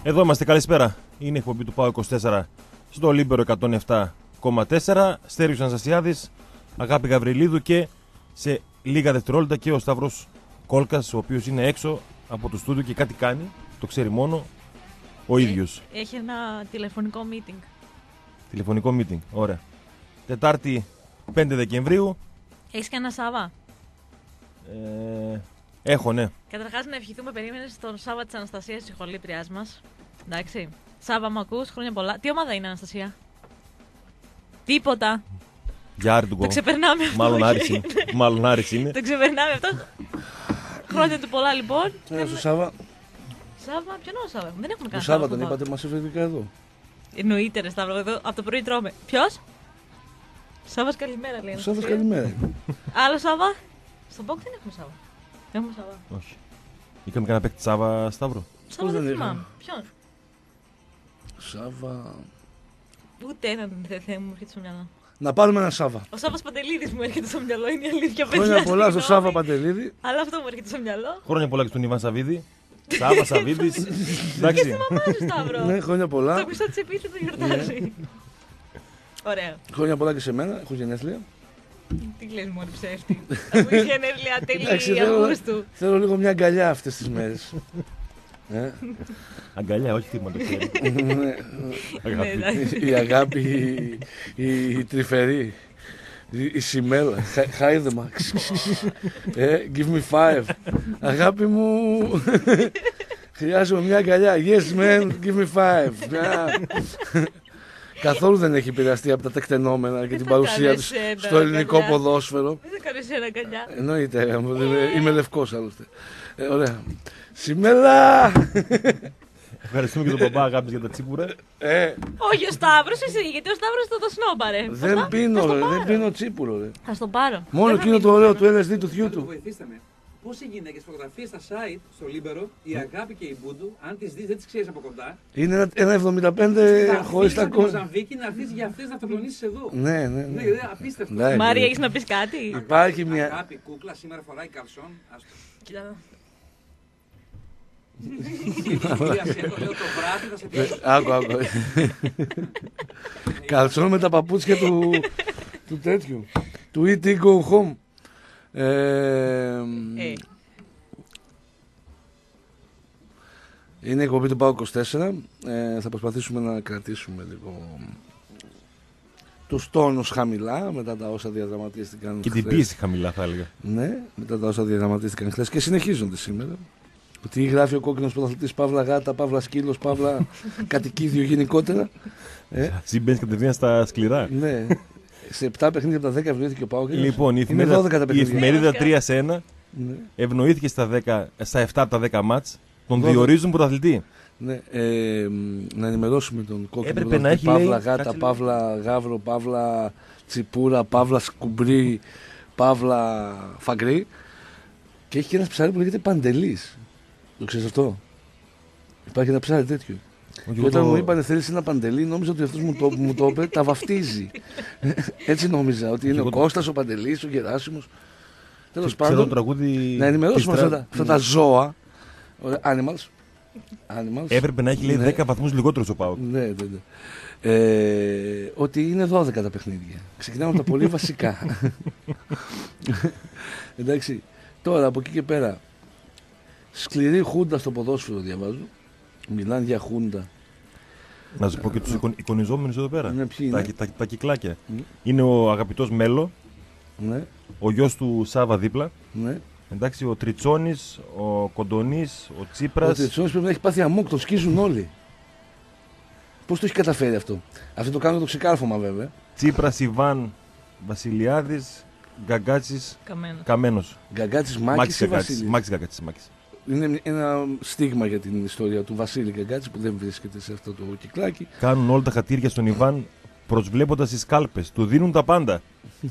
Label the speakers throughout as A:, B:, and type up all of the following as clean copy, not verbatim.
A: Εδώ είμαστε, καλησπέρα. Είναι η εκπομπή του ΠΑΟ 24 στο Λίμπερο 107,4. Στέριος Αναστασιάδης, Αγάπη Γαβριλίδου και σε λίγα δευτερόλεπτα και ο Σταύρος Κόλκας, ο οποίος είναι έξω από το στούντιο και κάτι κάνει. Το ξέρει μόνο ο ίδιος.
B: Έχει ένα τηλεφωνικό meeting.
A: Τηλεφωνικό meeting, ωραία. Τετάρτη 5 Δεκεμβρίου.
B: Έχεις και ένα Σάβα?
A: Έχω, ναι.
B: Καταρχάς να ευχηθούμε, περίμενε στον Σάβα της Αναστασίας, της ηχολήπτριάς μας. Εντάξει. Σάβα, μου ακούς? Χρόνια πολλά. Τι ομάδα είναι, Αναστασία? Τίποτα.
A: Για Άρη του
B: Το ξεπερνάμε αυτό.
A: Μάλλον Άρης είναι.
B: Το ξεπερνάμε αυτό. Χρόνια του πολλά, λοιπόν.
C: Στο Σάβα.
B: Σάβα, ποιον είναι ο Σάβα? Δεν έχουμε
C: Το
B: κανένα
C: Σάβα τον είπατε, μας έφερε εδώ.
B: Εννοείται, ρε Σταύρο, εδώ από το πρωί τρώμε. Ποιος? Σάββας, καλημέρα, λέει.
C: Σάββας, καλημέρα.
B: Άλλο Σάββα? Στον Πόκ δεν έχουμε Σάββα. Δεν έχουμε Σάββα.
A: Όχι. Είχαμε κανένα παίκτη Σάββα, Σταύρο?
B: Σάββα δεν θυμάμαι. Ποιον?
C: Σάββα.
B: Ούτε έναν δεν μου έρχεται στο μυαλό.
C: Να πάρουμε ένα Σάββα.
B: Ο Σάββας Παντελίδης μου έρχεται στο μυαλό, είναι η αλήθεια.
C: Χρόνια πολλά στο Σάββα Παντελίδη.
B: Αλλά αυτό μου έρχεται στο μυαλό.
A: Χρόνια πολλά και στον Ιβάν Σαββίδη. Σάββα, Σαββίδης. Εντάξει.
B: Και στη μαμά σου, Σταύρο.
C: Ναι, χρόνια πολλά.
B: Το μισό της επίθετο γιορτάζει. Ωραία.
C: Χρόνια πολλά και σε μένα, έχω γενέθλια.
B: Τι λες μόλι ψεύτη? Αφού είχε γενέθλια τέλη Αυγούστου.
C: Θέλω λίγο μια αγκαλιά αυτές τις μέρες.
A: Αγκαλιά, όχι θύμα, το ξέρει.
C: Η αγάπη, η τρυφερή, η σημέλα, χάιδεμα. Give me 5. Αγάπη μου, χρειάζομαι μια αγκαλιά. Yes man, give me 5. Καθόλου δεν έχει επηρεαστεί από τα τεκτενόμενα και την παρουσία της στο ελληνικό ποδόσφαιρο.
B: Δεν θα κάνω εσένα αγκαλιά.
C: Εννοείται, είμαι λευκός άλλωστε. Ωραία. Σημέλα!
A: Ευχαριστούμε και τον παπά Αγάπης για τα τσίπουρα.
B: Όχι, ο Σταύρος εσύ, γιατί ο Σταύρος το σνόμπαρε.
C: Δεν πίνω τσίπουρο.
B: Θα στον πάρω.
C: Μόνο εκείνο το ωραίο του LSD του θειού του.
D: Βοηθήστε με. Πώς οι γυναίκες φωτογραφίες στα site, στο Λίμπερο, η Αγάπη και η Μπούντου, αν τις δεις δεν τις ξέρεις από κοντά.
C: Είναι ένα 75 χωρίς τα κόμματα.
D: Στην Μοζαμβίκη να έρθεις για αυτές να αυτοκλονίσεις εδώ.
C: Ναι.
D: Ναι, απίστευτο.
B: Μάρια, έχεις να πεις κάτι?
C: Υπάρχει μια...
D: Αγάπη, κούκλα, σήμερα φοράει καλσόν.
B: Κοίτα.
D: Λέω το βράδυ θα σε πιάσει.
C: Άκου. Καλσόν με τα παπούτσια του τέτοιου. Του E.T. Go Home. Είναι η εκπομπή του ΠΑΟ 24. Θα προσπαθήσουμε να κρατήσουμε λίγο τους τόνους χαμηλά μετά τα όσα διαδραματίστηκαν
A: Και την πίεση χαμηλά, θα έλεγα.
C: Ναι, μετά τα όσα διαδραματίστηκαν χθες και συνεχίζονται σήμερα. Ότι γράφει ο κόκκινος πρωταθλητής, παύλα γάτα, παύλα σκύλος, παύλα κατοικίδιο γενικότερα.
A: Εσύ μπαίνεις κατευθείαν στα σκληρά.
C: Ναι. Σε 7 παιχνίδια από τα 10 ευνοήθηκε ο ΠΑΟΚ.
A: Λοιπόν, η εφημερίδα 3 σε 1 ευνοήθηκε στα 7 από τα 10 μάτς. Τον διορίζουν πρωταθλητή.
C: Ναι, να ενημερώσουμε τον κόκκινο
A: πρωταθλητή.
C: Παύλα γάτα, παύλα γάβρο, παύλα τσιπούρα, παύλα σκουμπρί, παύλα φαγκρί. Και έχει και ένα ψάρι που λέγεται Παντελής. Το ξέρεις αυτό? Υπάρχει ένα ψάρι τέτοιο. Και όταν μου είπανε θέλεις ένα Παντελή, νόμιζα ότι αυτός μου το είπε, τα βαφτίζει. Έτσι νόμιζα, ότι είναι ο Κώστας, ο Παντελής, ο Γεράσιμος. Τέλος πάντων, να ενημερώσουμε αυτά τα ζώα. Animals.
A: Έπρεπε να έχει λέει 10 βαθμούς λιγότερο ο ΠΑΟΚ.
C: Ναι. Ότι είναι 12 τα παιχνίδια. Ξεκινάμε από τα πολύ βασικά. Εντάξει. Τώρα από εκεί και πέρα, σκληρή χούντα στο ποδόσφαιρο διαβάζω. Μιλάνε για χούντα.
A: Να σου πω και τους εικονιζόμενους εδώ πέρα.
C: Ναι, ποιοι είναι?
A: Τα κυκλάκια. Είναι ο αγαπητός Μέλο,
C: ναι.
A: Ο γιος του Σάβα δίπλα.
C: Ναι.
A: Εντάξει, ο Τριτσόνης, ο Κοντονής, ο Τσίπρας.
C: Ο Τριτσόνης πρέπει να έχει πάθει αμόκ, τον σκίζουν όλοι. Πώς το έχει καταφέρει αυτό? Αυτό το κάνουν το ξεκάρφωμα βέβαια.
A: Τσίπρας, Ιβάν, Βασιλιάδης, Γκαγκάτσης, Καμένος.
C: Γκαγκάτσης, Μάκης ή Βασίλης?
A: Μάκης Γκαγκάτσης, Μάκης.
C: Είναι ένα στίγμα για την ιστορία του Βασίλη Γκαγκάτση που δεν βρίσκεται σε αυτό το κυκλάκι.
A: Κάνουν όλα τα χατήρια στον Ιβάν προσβλέποντας τις κάλπες. Του δίνουν τα πάντα.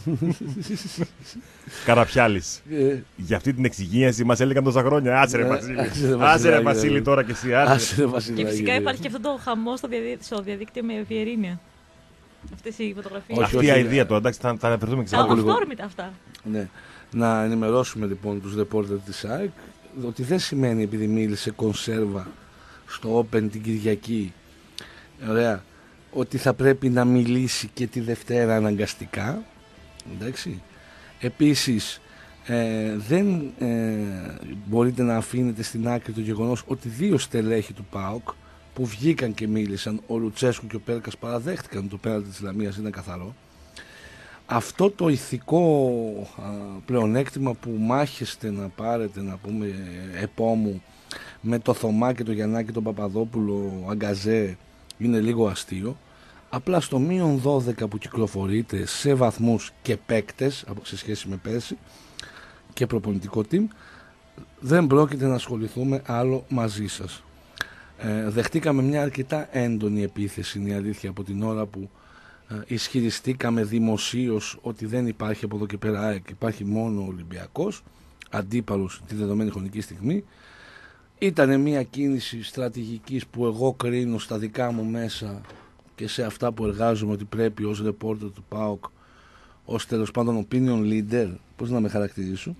A: Καραπιάλης. Για αυτή την εξυγίανση μας έλεγαν τόσα χρόνια. Άσε ρε Βασίλη. Άσε ρε Βασίλη τώρα και εσύ.
B: Και φυσικά υπάρχει και αυτό το χαμό στο διαδίκτυο με ευγερήνεια. Αυτές οι φωτογραφίες.
A: Αυτή η αηδία τώρα, εντάξει, θα αναφερθούμε ξανά.
B: Αυθόρμητα αυτά.
C: Ναι. Να ενημερώσουμε λοιπόν τους ρεπόρτερ της ΑΕΚ ότι δεν σημαίνει επειδή μίλησε κονσέρβα στο Open την Κυριακή, ωραία, ότι θα πρέπει να μιλήσει και τη Δευτέρα αναγκαστικά, εντάξει. Επίσης δεν μπορείτε να αφήνετε στην άκρη το γεγονός ότι 2 στελέχη του ΠΑΟΚ που βγήκαν και μίλησαν, ο Λουτσέσκου και ο Πέρκας, παραδέχτηκαν το πέναλτι της Λαμίας, είναι καθαρό. Αυτό το ηθικό πλεονέκτημα που μάχεστε να πάρετε, να πούμε, επόμου με το Θωμά και το Γιαννάκη τον Παπαδόπουλο Αγκαζέ, είναι λίγο αστείο. Απλά στο μείον 12 που κυκλοφορείτε σε βαθμούς και παίκτες σε σχέση με πέρσι και προπονητικό team, δεν πρόκειται να ασχοληθούμε άλλο μαζί σας. Δεχτήκαμε μια αρκετά έντονη επίθεση, είναι η αλήθεια, από την ώρα που ισχυριστήκαμε δημοσίως ότι δεν υπάρχει από εδώ και πέρα ΑΕΚ, υπάρχει μόνο ο Ολυμπιακός αντίπαλος τη δεδομένη χρονική στιγμή. Ήταν μια κίνηση στρατηγικής που εγώ κρίνω στα δικά μου μέσα και σε αυτά που εργάζομαι ότι πρέπει ως reporter του ΠΑΟΚ, ως τέλος πάντων opinion leader, πώς να με χαρακτηρίσω,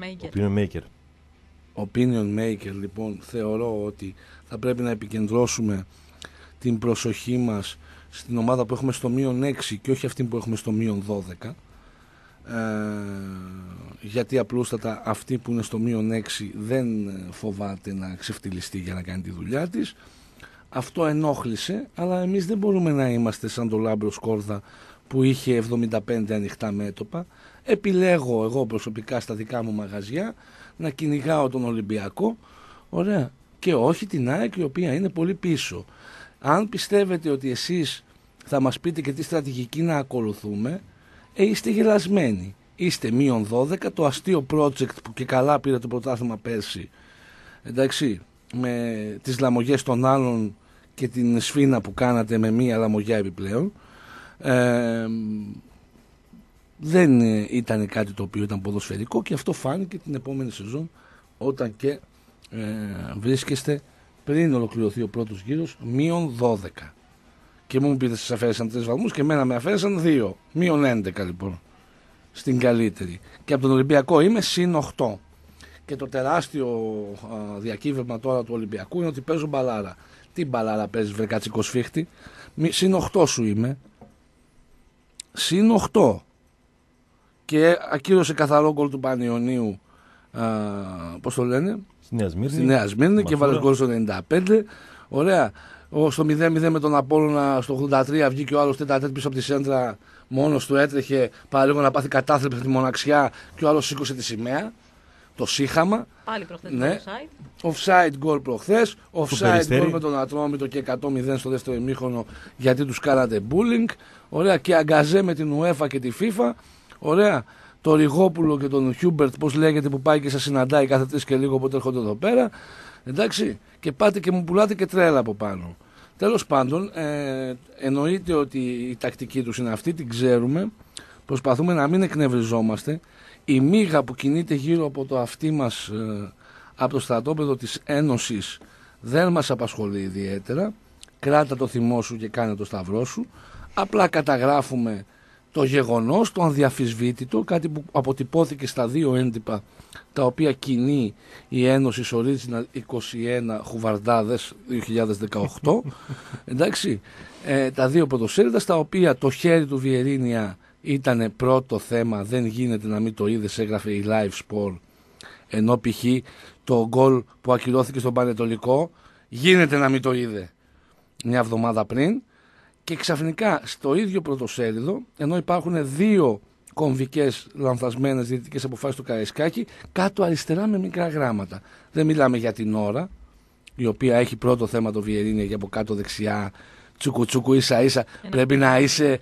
C: opinion maker, λοιπόν, θεωρώ ότι θα πρέπει να επικεντρώσουμε την προσοχή μας στην ομάδα που έχουμε στο μείον 6 και όχι αυτή που έχουμε στο μείον 12, γιατί απλούστατα αυτή που είναι στο μείον 6 δεν φοβάται να ξεφτυλιστεί για να κάνει τη δουλειά της. Αυτό ενόχλησε, αλλά εμείς δεν μπορούμε να είμαστε σαν το Λάμπρο Σκόρδα που είχε 75 ανοιχτά μέτωπα. Επιλέγω εγώ προσωπικά στα δικά μου μαγαζιά να κυνηγάω τον Ολυμπιακό, ωραία, και όχι την ΑΕΚ, η οποία είναι πολύ πίσω. Αν πιστεύετε ότι εσείς θα μας πείτε και τι στρατηγική να ακολουθούμε, είστε γελασμένοι. Είστε μείον 12, το αστείο project που και καλά πήρε το πρωτάθλημα πέρσι, εντάξει, με τις λαμογιές των άλλων και την σφίνα που κάνατε με μία λαμογιά επιπλέον, δεν ήταν κάτι το οποίο ήταν ποδοσφαιρικό, και αυτό φάνηκε την επόμενη σεζόν όταν και βρίσκεστε πριν ολοκληρωθεί ο πρώτος γύρος μείον 12 και μου πείτε σας αφαίρεσαν 3 βαθμούς και εμένα με αφαίρεσαν 2, μείον 11 λοιπόν στην καλύτερη, και από τον Ολυμπιακό είμαι συν 8. Και το τεράστιο διακύβευμα τώρα του Ολυμπιακού είναι ότι παίζω μπαλάρα. Τι μπαλάρα παίζεις, βρε κατσικό σφίχτη? Συν 8 σου είμαι. Συν 8. Και ακύρωσε καθαρό γκολ του Πανιωνίου, πώς το λένε, στη Νέα Σμύρνη, και βάλε γκολ στο 95. Ωραία. Στο 0-0 με τον Απόλλωνα στο 83 βγήκε ο άλλος τέταρτο πίσω από τη σέντρα, μόνος του έτρεχε, παραλίγο να πάθει κατάθλιψη από τη μοναξιά, και ο άλλος σήκωσε τη σημαία. Το σύχαμα. Πάλι προχθές, ναι. Offside goal προχθές. Offside goal με τον Ατρόμητο και 100-0 στο δεύτερο ημίχρονο, γιατί τους κάνατε bullying. Ωραία. Και Αγκαζέ με την UEFA και τη FIFA. Ωραία. Το Ριγόπουλο και τον Χιούμπερτ, πώς λέγεται, που πάει και σας συναντάει κάθε 3 και λίγο, οπότε έρχονται εδώ πέρα. Εντάξει. Και πάτε και μου πουλάτε και τρέλα από πάνω. Τέλος πάντων, εννοείται ότι η τακτική τους είναι αυτή, την ξέρουμε. Προσπαθούμε να μην εκνευριζόμαστε. Η μύγα που κινείται γύρω από το αυτί μας, από το στρατόπεδο της Ένωσης, δεν μας απασχολεί ιδιαίτερα. Κράτα το θυμό σου και κάνε το σταυρό σου. Απλά καταγράφουμε το γεγονός, το ανδιαφυσβήτητο, κάτι που αποτυπώθηκε στα 2 έντυπα τα οποία κινεί η Ένωση Original 21 Χουβαρντάδες 2018. Εντάξει, τα 2 πρωτοσέλιδα, στα οποία το χέρι του Βιερίνια ήταν πρώτο θέμα, δεν γίνεται να μην το είδες, έγραφε η Live Sport, ενώ π.χ. το γκολ που ακυρώθηκε στον Πανετολικό γίνεται να μην το είδε μια εβδομάδα πριν. Και ξαφνικά στο ίδιο πρωτοσέλιδο, ενώ υπάρχουν 2 κομβικές λανθασμένες διαιτητικές αποφάσεις του Καραϊσκάκη, κάτω αριστερά με μικρά γράμματα. Δεν μιλάμε για την ώρα, η οποία έχει πρώτο θέμα το Βιερίνια, και από κάτω δεξιά τσουκουτσούκου ίσα ίσα πρέπει να είσαι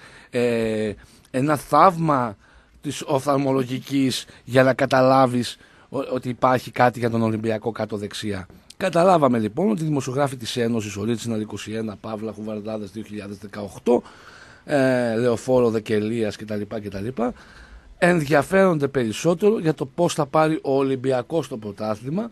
C: ένα θαύμα της οφθαλμολογικής για να καταλάβεις ότι υπάρχει κάτι για τον Ολυμπιακό κάτω δεξιά. Καταλάβαμε λοιπόν ότι οι δημοσιογράφοι της Ένωσης Original 21 Παύλα Χουβαρντάδες 2018, Λεωφόρο Δεκελίας κτλ. Ενδιαφέρονται περισσότερο για το πώς θα πάρει ο Ολυμπιακός το πρωτάθλημα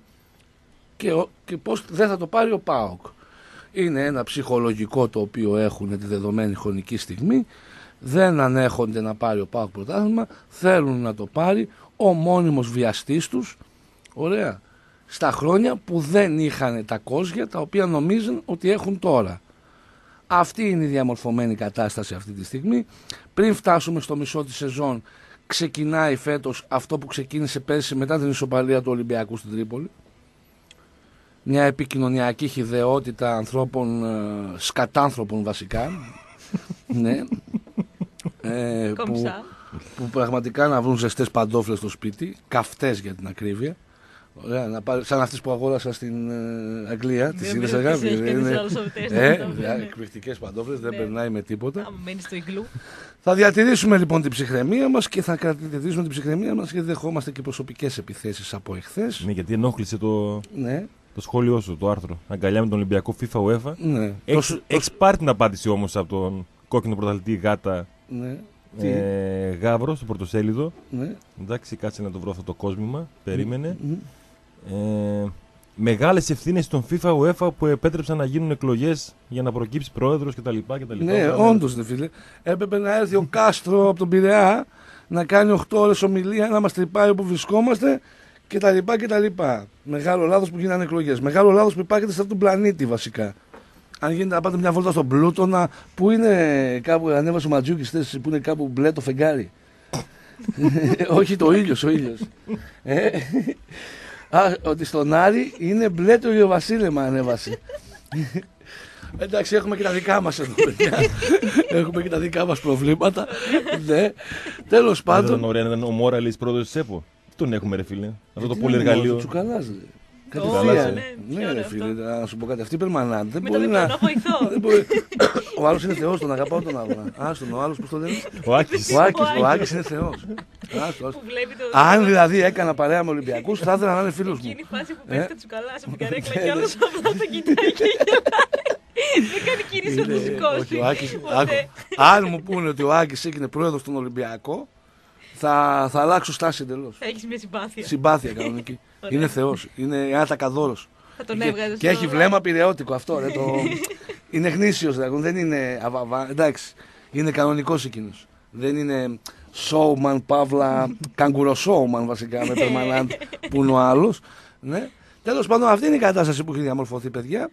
C: και πώς δεν θα το πάρει ο ΠΑΟΚ. Είναι ένα ψυχολογικό το οποίο έχουν τη δεδομένη χρονική στιγμή. Δεν ανέχονται να πάρει ο ΠΑΟΚ πρωτάθλημα, θέλουν να το πάρει ο μόνιμος βιαστής τους. Ωραία. στα χρόνια που δεν είχαν τα κόζια τα οποία νομίζουν ότι έχουν τώρα. Αυτή είναι η διαμορφωμένη κατάσταση αυτή τη στιγμή. Πριν φτάσουμε στο μισό της σεζόν, ξεκινάει φέτος αυτό που ξεκίνησε πέρσι μετά την ισοπαλία του Ολυμπιακού στην Τρίπολη. Μια επικοινωνιακή χυδαιότητα ανθρώπων, σκατάνθρωπων βασικά. Ναι. Που πραγματικά να βρουν ζεστές παντόφλες στο σπίτι, καυτές για την ακρίβεια. Ωραία, σαν αυτές που αγόρασα στην Αγγλία, τις είδες αγάπη. Εκπληκτικές παντόφλες, δεν περνάει με τίποτα. Θα διατηρήσουμε λοιπόν την ψυχραιμία μας και θα κρατήσουμε την ψυχραιμία μας γιατί δεχόμαστε και προσωπικές επιθέσεις από εχθές.
A: Ναι, γιατί ενόχλησε το σχόλιο σου, το άρθρο. Αγκαλιά με τον Ολυμπιακό FIFA UEFA.
C: Ναι.
A: Έχεις πάρει την απάντηση όμως από τον κόκκινο πρωταθλητή Γάτα.
C: Ναι.
A: Γαύρο στο πρωτοσέλιδο.
C: Ναι.
A: Εντάξει, κάτσε να το βρω αυτό το κόσμημα. Περίμενε. Μεγάλες ευθύνες στον FIFA UEFA που επέτρεψαν να γίνουν εκλογές για να προκύψει πρόεδρος κτλ.
C: Ναι, όντως, δε φίλε. Έπρεπε να έρθει ο Κάστρο από τον Πειραιά να κάνει 8 ώρες ομιλία, να μας τρυπάει όπου βρισκόμαστε κτλ. Μεγάλο λάθος που γίνανε εκλογές. Μεγάλο λάθος που υπάρχεται σε αυτόν τον πλανήτη βασικά. Αν γίνεται να πάτε μια βόλτα στον Πλούτονα, που είναι κάπου, ανέβασε ο Ματζούκης θέση, που είναι κάπου μπλε το φεγγάρι. Όχι ο ήλιος. Ότι στον Άρη είναι μπλε το ηλιοβασίλεμα ανέβασε. Εντάξει, έχουμε και τα δικά μας εδώ, παιδιά. Έχουμε και τα δικά μας προβλήματα. Ναι. Τέλος πάντων.
A: Δεν ήταν ωραία να ήταν ο Μόραλης πρόεδρος της ΕΠΟ. Τον έχουμε, ρε φίλε. Αυτό το πολυεργαλείο.
C: Τσουκαλάς,
A: Κατευθείαν.
C: Ναι, ρε φίλε, να σου πω κάτι. Αυτή περμανάντη. Δεν
B: Με
C: μπορεί
B: το
C: να.
B: διπλανό βοηθό.
C: Ο άλλος είναι Θεός, τον αγαπάω τον άλλον. Άστον, ο άλλος πώς το λένε.
A: Ο Άκης.
C: Ο Άκης είναι Θεός.
B: Που βλέπει το.
C: Αν δηλαδή έκανα παρέα με Ολυμπιακούς, θα ήθελα να είναι φίλος μου.
B: Εκείνη η φάση που πέφτει Τσουκαλάς από την καρέκλα και άλλος απλά το κοιτάει και δεν κάνει κίνηση να το σηκώσει.
C: Αν μου πούνε ότι ο Άκης έγινε πρόεδρος στον Ολυμπιακό, θα αλλάξω στάση εντελώς.
B: Θα έχεις μια συμπάθεια.
C: Συμπάθεια κανονική. Είναι Θεός. Είναι άτακαδόρος.
B: Θα τον έβγαζες.
C: Και έχει βλέμμα πειραιώτικο αυτό. Είναι γνήσιος, δεν είναι αβαβά. Εντάξει, είναι κανονικός εκείνος. Δεν είναι showman, παύλα, καγκουροσόουμαν βασικά με περμανάντ που είναι ο άλλος. Ναι. Τέλος πάντων, αυτή είναι η κατάσταση που έχει διαμορφωθεί, παιδιά.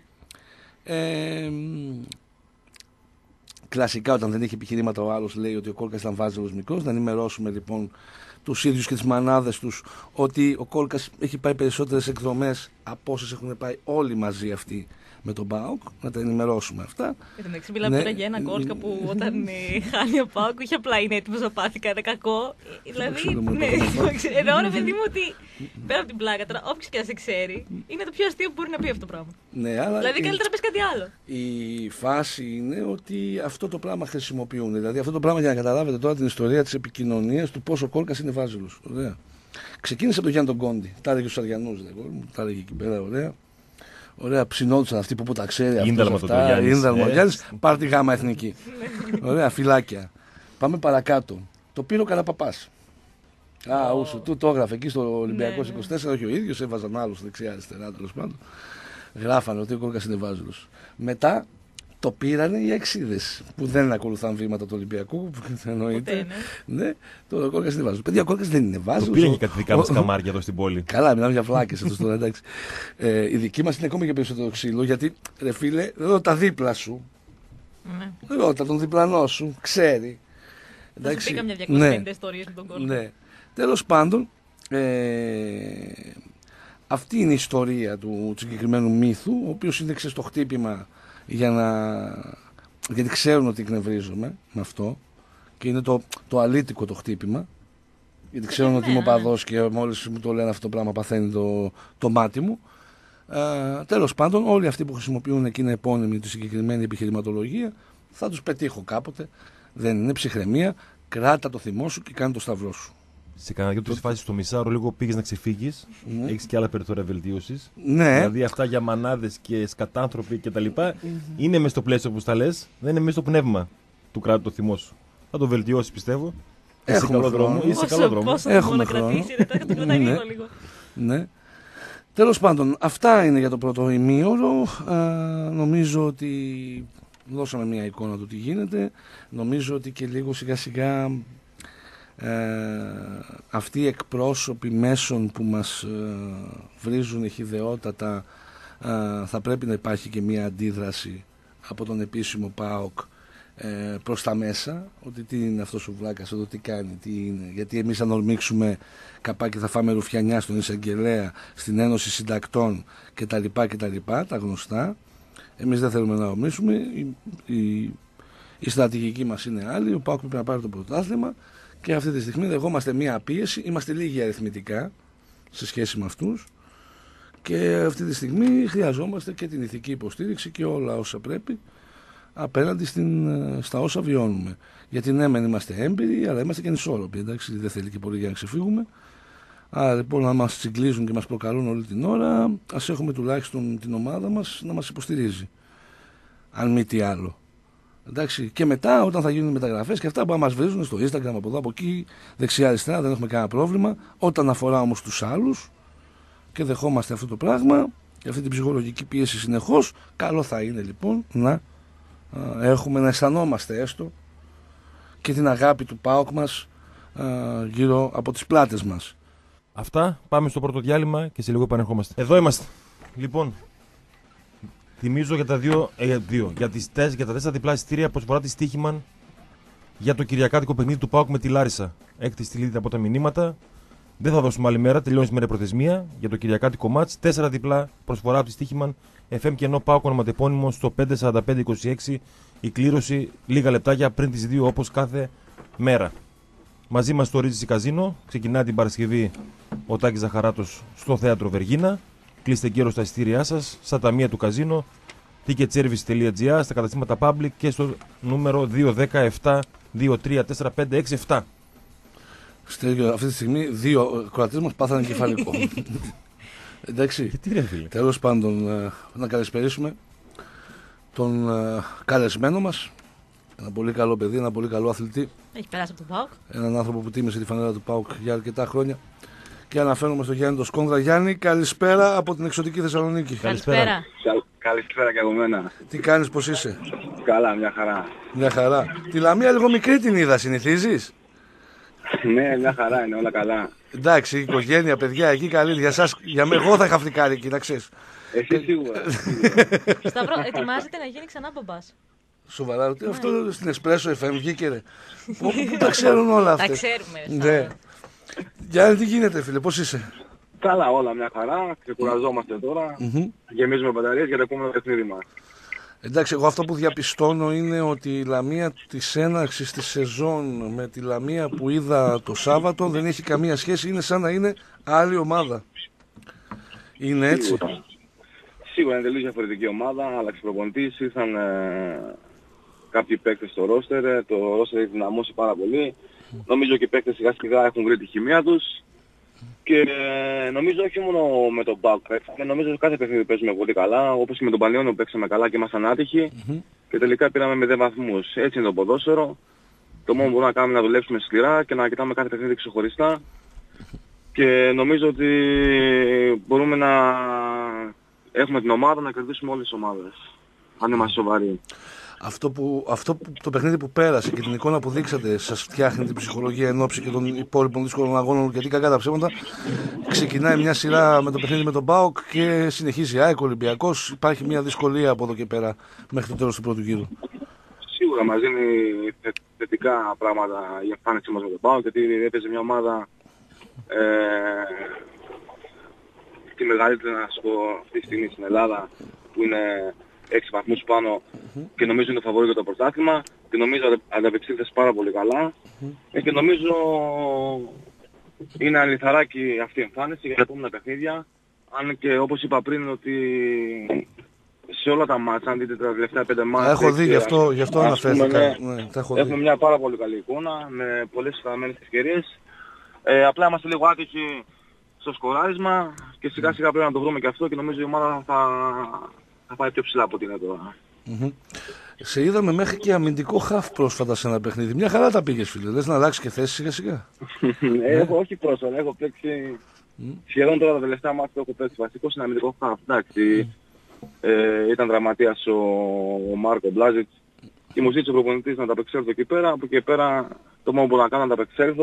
C: Κλασικά, όταν δεν έχει επιχειρήματα ο άλλος, λέει ότι ο Κόλκας ήταν βάζελος μικρός. Να ενημερώσουμε λοιπόν τους ίδιους και τις μανάδες τους ότι ο Κόλκας έχει πάει περισσότερες εκδρομές από όσες έχουν πάει όλοι μαζί αυτοί με τον ΠΑΟΚ. Να τα ενημερώσουμε αυτά.
B: Εντάξει, μιλάμε τώρα για έναν Κόλκα που όταν χάνει ο ΠΑΟΚ, όχι απλά είναι έτοιμος να πάθει κάτι κακό. Δηλαδή, ναι, εννοώ ρε παιδί μου ότι πέρα από την πλάκα τώρα, όποιος και να σε ξέρει, είναι το πιο αστείο που μπορεί να πει αυτό το πράγμα.
C: Ναι, αλλά
B: δηλαδή, καλύτερα να πεις κάτι άλλο.
C: Η φάση είναι ότι αυτό το πράγμα χρησιμοποιούν. Δηλαδή, αυτό το πράγμα για να καταλάβετε τώρα την ιστορία της επικοινωνίας του πόσο ο Κόλκας είναι βάζελος. Ωραία. Ξεκίνησε από τον Γιάννη τον Κόντι. Τα έλεγε στους Αριανούς, τα έλεγε εκεί πέρα, ωραία. Ωραία, ψινόντουσαν αυτοί που τα ξέρει.
A: Ίνταλμα το Γιάννης.
C: Πάρτι γάμα εθνική. Ωραία, φυλάκια. Πάμε παρακάτω. Το πήρε ο Καραπαπάς. Ούσου, του το έγραφε εκεί στο Ολυμπιακό 24, όχι ο ίδιος, έβαζαν άλλους δεξιά-αριστερά τέλος πάντων. Γράφανε ότι ο Κόλκας είναι βάζελος. Μετά το πήρανε οι εξίδες που δεν ακολουθάν βήματα του Ολυμπιακού. Εννοείται. Ναι, το Κόλκας είναι βάζελος. Παιδιά, ο Κόλκας δεν είναι βάζελος.
A: Το πήραν και κάτι δικά μας καμάρια εδώ στην πόλη.
C: Καλά, μιλάμε για βλάκες εδώ τώρα, εντάξει. Η δική μας είναι ακόμη και περισσότερο ξύλο, γιατί ρε φίλε, ρώτα δίπλα σου. Ρώτα τον διπλανό σου, ξέρει.
B: Θα σου πει καμιά 250 ιστορίες με τον Κόλκα.
C: Ναι. Τέλος πάντων, αυτή είναι η ιστορία του συγκεκριμένου μύθου, ο οποίος ίδρυξε στο χτύπημα γιατί ξέρουν ότι εκνευρίζομαι με αυτό και είναι το αλήτικο το χτύπημα, γιατί ξέρουν ότι είμαι οπαδός και μόλις μου το λένε αυτό το πράγμα παθαίνει το μάτι μου. Τέλος πάντων, όλοι αυτοί που χρησιμοποιούν εκείνη επώνυμη τη συγκεκριμένη επιχειρηματολογία θα τους πετύχω κάποτε. Δεν είναι ψυχραιμία, κράτα το θυμό σου και κάνε το σταυρό σου.
A: Σε κανένα δυο φάσεις στο μισάωρο λίγο πήγες να ξεφύγεις. Έχεις και άλλα περιθώρια βελτίωσης.
C: Ναι.
A: Δηλαδή αυτά για μανάδες και σκατάνθρωποι κτλ. Είναι μες στο πλαίσιο που τα λες, δεν είναι μες στο πνεύμα του κράτου το θυμό σου. Θα το βελτιώσεις, πιστεύω. Είσαι σε καλό δρόμο.
C: Έχουμε χρόνο. Ναι. Τέλος πάντων, αυτά είναι για το πρώτο ημίωρο. Νομίζω ότι δώσαμε μια εικόνα του τι γίνεται. Νομίζω ότι και λίγο σιγά σιγά αυτοί οι εκπρόσωποι μέσων που μας βρίζουν εχιδεότατα, θα πρέπει να υπάρχει και μια αντίδραση από τον επίσημο ΠΑΟΚ προς τα μέσα, ότι τι είναι αυτός ο βλάκας εδώ, τι κάνει, τι είναι, γιατί εμείς αν ορμήξουμε καπάκι θα φάμε ρουφιανιά στον εισαγγελέα, στην Ένωση Συντακτών κτλ, τα γνωστά. Εμείς δεν θέλουμε να ορμήσουμε, η στρατηγική μας είναι άλλη, ο ΠΑΟΚ πρέπει να πάρει το πρωτάθλημα και αυτή τη στιγμή δεχόμαστε μια πίεση, είμαστε λίγοι αριθμητικά σε σχέση με αυτούς και αυτή τη στιγμή χρειαζόμαστε και την ηθική υποστήριξη και όλα όσα πρέπει απέναντι στα όσα βιώνουμε. Γιατί ναι, μεν είμαστε έμπειροι, αλλά είμαστε και ανισόρροποι. Εντάξει, δεν θέλει και πολύ για να ξεφύγουμε. Άρα λοιπόν, να μας τσιγκλίζουν και μας προκαλούν όλη την ώρα, ας έχουμε τουλάχιστον την ομάδα μας να μας υποστηρίζει. Αν μη τι άλλο. Εντάξει, και μετά, όταν θα γίνουν οι μεταγραφές και αυτά που μας βρίζουν στο Instagram από εδώ από εκεί, δεξιά-αριστερά, δεν έχουμε κανένα πρόβλημα. Όταν αφορά όμως τους άλλους και δεχόμαστε αυτό το πράγμα και αυτή την ψυχολογική πίεση συνεχώς, καλό θα είναι λοιπόν να να αισθανόμαστε έστω και την αγάπη του ΠΑΟΚ μας γύρω από τις πλάτες μας.
A: Αυτά, πάμε στο πρώτο διάλειμμα και σε λίγο επανερχόμαστε. Εδώ είμαστε. Λοιπόν, θυμίζω για τα για τα 4 διπλά εισιτήρια προσφορά της Στίχημαν για το κυριακάτικο παιχνίδι του ΠΑΟΚ με τη Λάρισα. Έχετε στείλει από τα μηνύματα. Δεν θα δώσουμε άλλη μέρα, τελειώνει σήμερα η προθεσμία για το κυριακάτικο μάτς. 4 διπλά προσφορά από τη Στίχημαν. FM και ενώ ΠΑΟΚ ονοματεπώνυμο στο 54526. Η κλήρωση λίγα λεπτάκια πριν τις 2 όπως κάθε μέρα. Μαζί μας στο Ρίτζι Καζίνο. Ξεκινά την Παρασκευή ο Τάκης Ζαχαράτος στο Θέατρο Βεργίνα. Κλείστε γύρω στα εισιτήριά σας, στα ταμεία του Καζίνο, ticketservice.gr, στα καταστήματα Public και στο νούμερο 217-234567.
C: Αυτή τη στιγμή 2 κροατές μας πάθανε κεφαλικό. Εντάξει, τέλος πάντων, να καλησπερίσουμε τον καλεσμένο μας, ένα πολύ καλό παιδί, ένα πολύ καλό αθλητή.
B: Έχει περάσει από τον ΠΑΟΚ.
C: Έναν άνθρωπο που τίμησε τη φανέλα του ΠΑΟΚ για αρκετά χρόνια. Και αναφέρομαι στον Γιάννη τον Σκόνδρα. Γιάννη, καλησπέρα από την εξωτική Θεσσαλονίκη.
B: Καλησπέρα.
E: Καλησπέρα και από μένα.
C: Τι κάνεις, πώς είσαι?
E: Καλά, μια χαρά.
C: Μια χαρά. Τη Λαμία λίγο μικρή την είδα, συνηθίζεις?
E: Ναι, μια χαρά είναι, όλα καλά.
C: Εντάξει, η οικογένεια, παιδιά, εκεί καλή. Για σας, για μένα, εγώ θα είχα φρικάρει εκεί, να ξέρεις.
E: Εσύ σίγουρα.
B: Σταύρο, ετοιμάζεται να γίνει ξανά μπαμπάς.
C: Σοβαρά, αυτό στην Espresso FM βγήκε ρε. Πού τα ξέρουν όλα αυτά.
B: Τα ξέρουμε.
C: Ναι. Γιάννη, τι γίνεται, φίλε, πώς είσαι?
E: Καλά, όλα μια χαρά. Ξεκουραζόμαστε τώρα. Γεμίζουμε μπαταρίες για το επόμενο παιχνίδι μας.
C: Εντάξει, εγώ αυτό που διαπιστώνω είναι ότι η Λαμία της έναρξης της σεζόν με τη Λαμία που είδα το Σάββατο δεν έχει καμία σχέση. Είναι σαν να είναι άλλη ομάδα. Είναι έτσι?
E: Σίγουρα είναι τελείως διαφορετική ομάδα. Άλλαξε προπονητής, ήρθαν κάποιοι παίκτες στο ρόστερ. Το ρόστερ έχει δυναμώσει πάρα πολύ. Νομίζω και οι παίκτες σιγά σιγά έχουν βρει τη χημεία τους. Και νομίζω όχι μόνο με τον ΠΑΟΚ παίξαμε, νομίζω ότι κάθε παιχνίδι παίζουμε πολύ καλά. Όπως και με τον Πανιόνιο παίξαμε καλά και ήμασταν άτυχοι. Και τελικά πήραμε 0 βαθμούς. Έτσι είναι το ποδόσφαιρο. Το μόνο που μπορούμε να κάνουμε είναι να δουλέψουμε σκληρά και να κοιτάμε κάθε παιχνίδι ξεχωριστά. Και νομίζω ότι μπορούμε να έχουμε την ομάδα να κερδίσουμε όλες τις ομάδες. Αν είμαστε σοβαροί.
C: Αυτό που το παιχνίδι που πέρασε και την εικόνα που δείξατε σας φτιάχνει την ψυχολογία εν ώψη και των υπόλοιπων δύσκολων αγώνων, γιατί κακά τα ψέματα ξεκινάει μια σειρά με το παιχνίδι με τον ΠΑΟΚ και συνεχίζει ΑΕΚ, Ολυμπιακός. Υπάρχει μια δυσκολία από εδώ και πέρα μέχρι το τέλος του πρώτου γύρου.
E: Σίγουρα μας δίνει θετικά πράγματα η εμφάνιση μας με τον ΠΑΟΚ, γιατί έπαιζε μια ομάδα τη μεγαλύτερη, να σου πω, αυτή τη στιγμή στην Ελλάδα, που είναι 6 βαθμούς πάνω και νομίζω είναι το φαβορί για το πρωτάθλημα και νομίζω ανταπεξήλθε πάρα πολύ καλά και νομίζω είναι αληθαράκι αυτή η εμφάνιση για τα επόμενα παιχνίδια, αν και όπως είπα πριν ότι σε όλα τα μάτσα, αν δείτε τα τελευταία 5 μάτσα,
C: έχω δει, γι' αυτό αναφέρθηκα.
E: Έχουμε μια πάρα πολύ καλή εικόνα με πολλές φθαμένες ευκαιρίες. Απλά είμαστε λίγο άτυχοι στο σκοράρισμα και σιγά σιγά πρέπει να το βρούμε και αυτό και νομίζω η ομάδα θα πάει πιο ψηλά από ό,τι είναι τώρα.
C: Σε είδαμε μέχρι και αμυντικό χαφ πρόσφατα σε ένα παιχνίδι. Μια χαρά τα πήγες, φίλε. Λες να αλλάξει και θέση σιγά σιγά?
E: Έχω όχι πρόσφατα, έχω παίξει σχεδόν τώρα τα τελευταία μάτια που έχω παίξει βασικός είναι αμυντικό χαφ. Εντάξει, ήταν δραματίας ο Μάρκο Μπλάζιτς και μου ζήτησε ο προπονητής να τα απεξέλθω εκεί πέρα. Από εκεί πέρα το μόνο που μπορώ να κάνω να τα απεξέλθω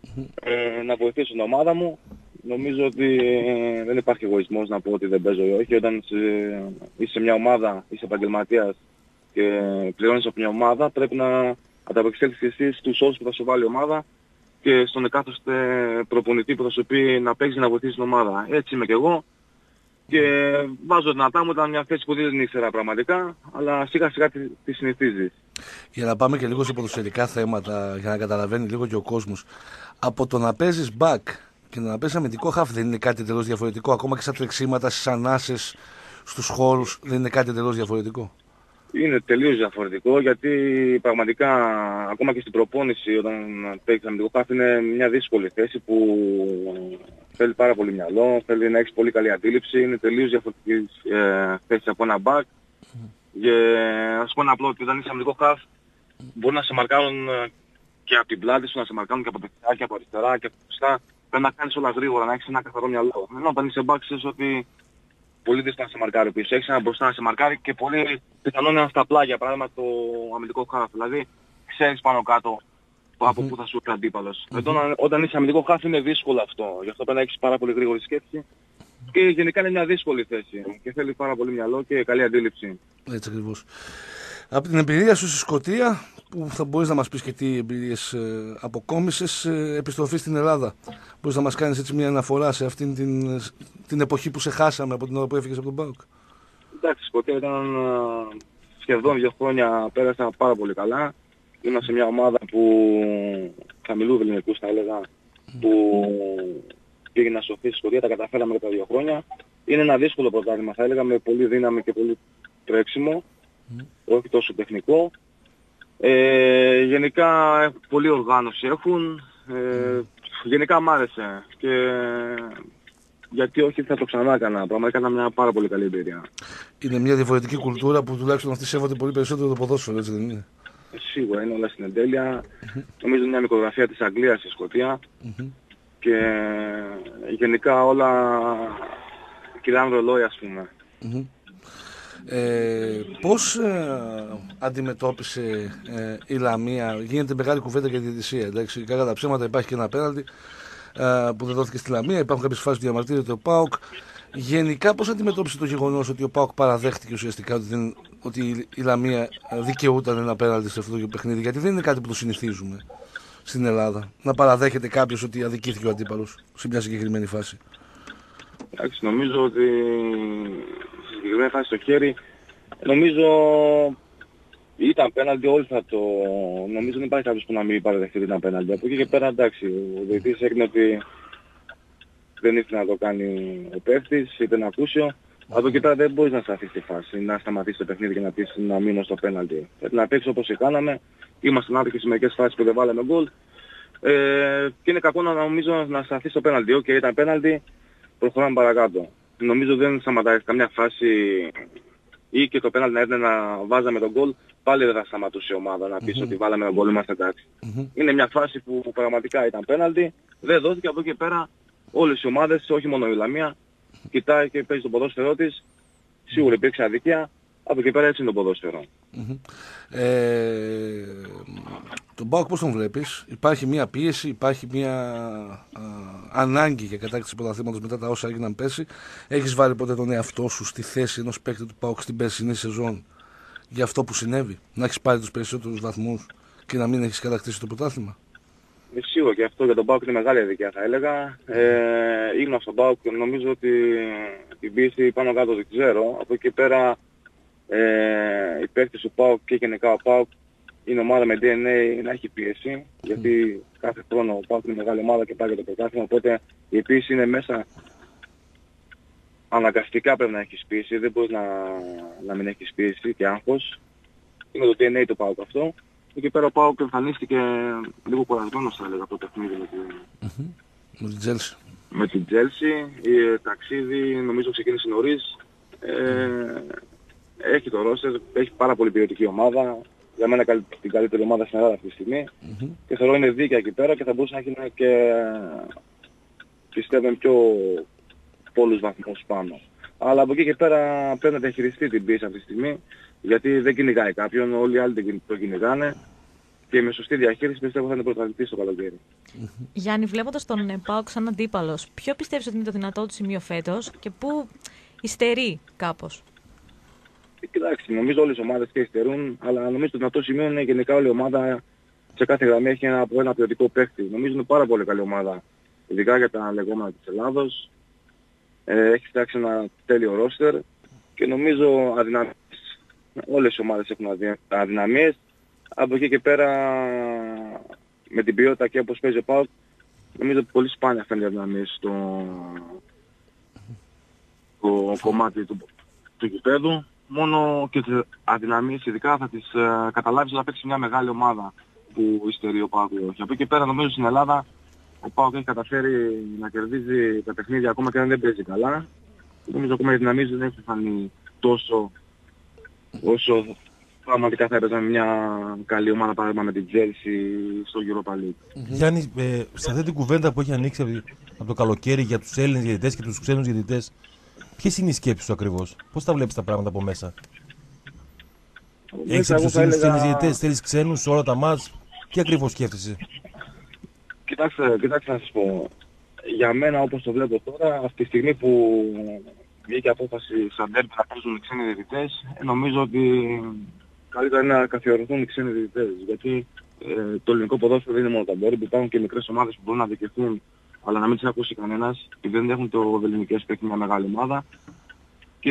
E: να βοηθήσω την ομάδα μου. Νομίζω ότι δεν υπάρχει εγωισμός να πω ότι δεν παίζω ή όχι. Όταν είσαι σε μια ομάδα, είσαι επαγγελματίας και πληρώνεις από μια ομάδα, πρέπει να ανταπεξέλθεις εσύ στους όρους που θα σου βάλει η ομάδα και στον εκάστοτε προπονητή που θα σου πει να παίξεις να βοηθήσεις την ομάδα. Έτσι είμαι και εγώ. Και βάζω δυνατά μου, ήταν μια θέση που δεν ήξερα πραγματικά, αλλά σιγά σιγά τη συνηθίζεις.
C: Για να πάμε και λίγο σε ποδοσφαιρικά θέματα, για να καταλαβαίνει λίγο και ο κόσμος. Από το να παίζεις back και να παίζεις αμυντικό half δεν είναι κάτι τελώς διαφορετικό? Ακόμα και στα τρεξίματα, στις ανάσες, στους χώρους, δεν είναι κάτι τελώς διαφορετικό?
E: Είναι τελείως διαφορετικό, γιατί πραγματικά ακόμα και στην προπόνηση όταν παίξεις αμυντικό half είναι μια δύσκολη θέση που θέλει πάρα πολύ μυαλό, θέλει να έχεις πολύ καλή αντίληψη, είναι τελείως διαφορετική θέση από ένα back. Και ας πω ένα απλό, ότι όταν είσαι αμυντικό half μπορεί να σε μαρκάρουν και από την πλάτη σου, να σε μαρκάρουν και από δεξιά και από αριστερά και από μπροστά. Πρέπει να κάνεις όλα γρήγορα, να έχεις ένα καθαρό μυαλό. Ενώ όταν είσαι back ξέρεις ότι πολύ δύσκολο να σε μαρκάρει πίσω. Έχεις ένα μπροστά να σε μαρκάρει και πολύ πιθανόν είναι στα πλάγια, παράδειγμα το αμυντικό half. Δηλαδή ξέρεις πάνω κάτω από πού θα σου έρθει ο αντίπαλος. Όταν είσαι αμυντικό half είναι δύσκολο αυτό. Γι' αυτό πρέπει να έχεις πάρα πολύ γρήγορη σκέψη. Και γενικά είναι μια δύσκολη θέση και θέλει πάρα πολύ μυαλό και καλή αντίληψη.
C: Έτσι ακριβώς. Από την εμπειρία σου στη Σκωτία, που θα μπορείς να μας πεις και τι εμπειρίες αποκόμισες, επιστροφή στην Ελλάδα. Μπορείς να μας κάνεις έτσι μια αναφορά σε αυτήν την εποχή που σε χάσαμε από την ώρα που έφυγες από τον ΠΑΟΚ?
E: Εντάξει, η Σκωτία ήταν σχεδόν 2 χρόνια, πέρασα πάρα πολύ καλά. Ήμουν σε μια ομάδα που χαμηλού ελληνικούς θα έλεγα, που πήγε να σωθεί στη Σκωτία, τα καταφέραμε και τα 2 χρόνια. Είναι ένα δύσκολο πρωτάθλημα θα έλεγα, με πολύ δύναμη και πολύ τρέξιμο, όχι τόσο τεχνικό. Γενικά πολλή οργάνωση έχουν, γενικά μ' άρεσε και γιατί όχι θα το ξανά έκανα, πραγματικά έκανα μια πάρα πολύ καλή εμπειρία.
C: Είναι μια διαφορετική κουλτούρα που τουλάχιστον αυτοί σέβονται πολύ περισσότερο το ποδόσφαιρο, έτσι δεν είναι?
E: Σίγουρα είναι όλα στην εντέλεια. Νομίζω μια μικρογραφία της Αγγλίας στη Σκωτία και γενικά όλα κυλάνε ρολόι ας πούμε.
C: Πώς αντιμετώπισε η Λαμία? Γίνεται μεγάλη κουβέντα για τη διαιτησία, εντάξει, κατά τα ψέματα υπάρχει και ένα πέναλτι που δεν δόθηκε στη Λαμία, υπάρχουν κάποιες φάσεις που διαμαρτύρεται ο ΠΑΟΚ. Γενικά πώς αντιμετώπισε το γεγονός ότι ο ΠΑΟΚ παραδέχτηκε ουσιαστικά ότι η Λαμία δικαιούταν ένα πέναλτι σε αυτό το παιχνίδι? Γιατί δεν είναι κάτι που το συνηθίζουμε στην Ελλάδα, να παραδέχεται κάποιος ότι αδικήθηκε ο αντίπαλος σε μια συγκεκριμένη φάση.
E: Εντάξει, νομίζω ότι στη συγκεκριμένη φάση στο χέρι, νομίζω ήταν πέναλτι, όλοι θα το... Νομίζω δεν υπάρχει κάποιος που να μην παραδεχτεί ότι ήταν πέναλτι. Από εκεί και πέρα εντάξει, ο διαιτητής έγινε ότι δεν ήθελε να το κάνει ο παίκτης, είπε ένα ακούσιο. Από εκεί πέρα δεν μπορείς να σταθείς στη φάση, να σταματήσεις το παιχνίδι και να πεις να μείνω στο πέναλτι. Πρέπει να παίξεις όπως κάναμε. Ήμασταν άδικοι σε μερικές φάσεις που δεν βάλαμε γκολ. Και είναι κακό να νομίζω να σταθείς στο πέναλτι. Οκ, ήταν πέναλτι, προχωράμε παρακάτω. Νομίζω δεν σταματάει καμιά φάση ή και το πέναλτι να έρθει να βάζαμε τον γκολ, πάλι δεν θα σταματούσε η ομάδα να πεις ότι βάλαμε τον γκολ, είμαστε εντάξει. Είναι μια φάση που πραγματικά ήταν πέναλτι, δεν δόθηκε. Από εκεί και πέρα όλες οι ομάδες, όχι μόνο η Λαμία, κοιτάει και παίζει το ποδόσφαιρό της. Σίγουρα υπήρξε αδικία, από εκεί πέρα έτσι είναι το ποδόσφαιρο.
C: Τον ΠΑΟΚ πώς τον βλέπεις? Υπάρχει μια πίεση, υπάρχει μια ανάγκη για κατάκτηση πρωταθλήματος μετά τα όσα έγιναν πέρσι? Έχεις βάλει ποτέ τον εαυτό σου στη θέση ενός παίκτη του ΠΑΟΚ στην περσινή σεζόν για αυτό που συνέβη? Να έχεις πάρει τους περισσότερους βαθμούς και να μην έχεις κατακτήσει το πρωτάθλημα?
E: Σίγουρα και αυτό για τον ΠΑΟΚ είναι μεγάλη αδικία θα έλεγα. Ήμουν στον ΠΑΟΚ και νομίζω ότι την πίεση πάνω κάτω δεν ξέρω. Από εκεί πέρα οι παίκτες του ΠΑΟΚ και γενικά ο ΠΑΟΚ είναι ομάδα με DNA να έχει πίεση, γιατί κάθε χρόνο ο ΠΑΟΚ είναι μεγάλη ομάδα και πάει για το πρωτάθλημα, οπότε η πίεση είναι μέσα. Αναγκαστικά πρέπει να έχεις πίεση, δεν μπορείς να μην έχεις πίεση και άγχος. Είναι το DNA του ΠΑΟΚ αυτό. Εκεί πέρα ο ΠΑΟΚ εμφανίστηκε λίγο κουρασμένος θα έλεγα το παιχνίδι
C: με την Chelsea.
E: Με την Chelsea, η ταξίδι νομίζω ξεκίνησε νωρίς. Έχει το ρόστερ, έχει πάρα πολύ ποιοτική ομάδα. Για μένα την καλύτερη ομάδα στην Ελλάδα αυτή τη στιγμή. Και θεωρώ είναι δίκαια εκεί πέρα και θα μπορούσε να έχει και πιστεύω πιο πολλούς βαθμούς πάνω. Αλλά από εκεί και πέρα πρέπει να διαχειριστεί την πίεση αυτή τη στιγμή, γιατί δεν κυνηγάει κάποιον, όλοι οι άλλοι το κυνηγάνε. και με σωστή διαχείριση πιστεύω θα είναι πρωταθλητής το καλοκαίρι.
B: Γιάννη, βλέποντας τον ΠΑΟΚ σαν αντίπαλος, ποιο πιστεύεις ότι είναι το δυνατό του σημείο φέτος και πού υστερεί κάπως?
E: Κοιτάξτε, νομίζω όλες οι ομάδες και υστερούν, αλλά νομίζω το δυνατό σημείο είναι γενικά όλη η ομάδα σε κάθε γραμμή έχει ένα ποιοτικό παίκτη. Νομίζω είναι πάρα πολύ καλή ομάδα, ειδικά για τα λεγόμενα της Ελλάδος. Έχει φτιάξει ένα τέλειο ρόστερ και νομίζω αδυναμίες. Όλες οι ομάδες έχουν αδυναμίες. Από εκεί και πέρα με την ποιότητα και όπως παίζει ο ΠΑΟΚ, νομίζω ότι πολύ σπάνια φαίνεται αδυναμίες στο κομμάτι του γηπέδου. Μόνο και τις αδυναμίες ειδικά θα τις καταλάβεις όταν παίξει μια μεγάλη ομάδα που υστερεί ο ΠΑΟΚ. Και από εκεί και πέρα νομίζω στην Ελλάδα ο ΠΑΟΚ έχει καταφέρει να κερδίζει τα παιχνίδια ακόμα και αν δεν παίζει καλά. Νομίζω ακόμα οι δυναμίες δεν έχουν φανεί τόσο όσο πραγματικά θα έπαιζαν μια καλή ομάδα παράδειγμα με την Chelsea στο Europa League.
A: Γιάννη, σε αυτή την κουβέντα που έχει ανοίξει από το καλοκαίρι για τους Έλληνες διαιτητές και τους ξένους διαιτητές, ποιες είναι οι σκέψεις σου ακριβώς? Πώς τα βλέπεις τα πράγματα από μέσα? Έχεις εμπιστοσύνη στους Έλληνες διαιτητές, θέλεις ξένους σε όλα τα μάτς? Τι ακριβώς σκέφτεσαι?
E: Κοιτάξτε να σας πω. Για μένα όπως το βλέπω τώρα, αυτή τη στιγμή που βγήκε απόφαση σαν ντέρμπι να παίζουν οι ξένοι διαιτητές, νομίζω ότι καλύτερα είναι να καθιερωθούν οι ξένοι διαιτητές. Γιατί το ελληνικό ποδόσφαιρο δεν είναι μόνο τα ντέρμπι, υπάρχουν και μικρές ομάδες που μπορούν να δικαιωθούν αλλά να μην τις ακούσει κανένας, επειδή δεν έχουν το ελληνικές παίκτη μια μεγάλη ομάδα. Και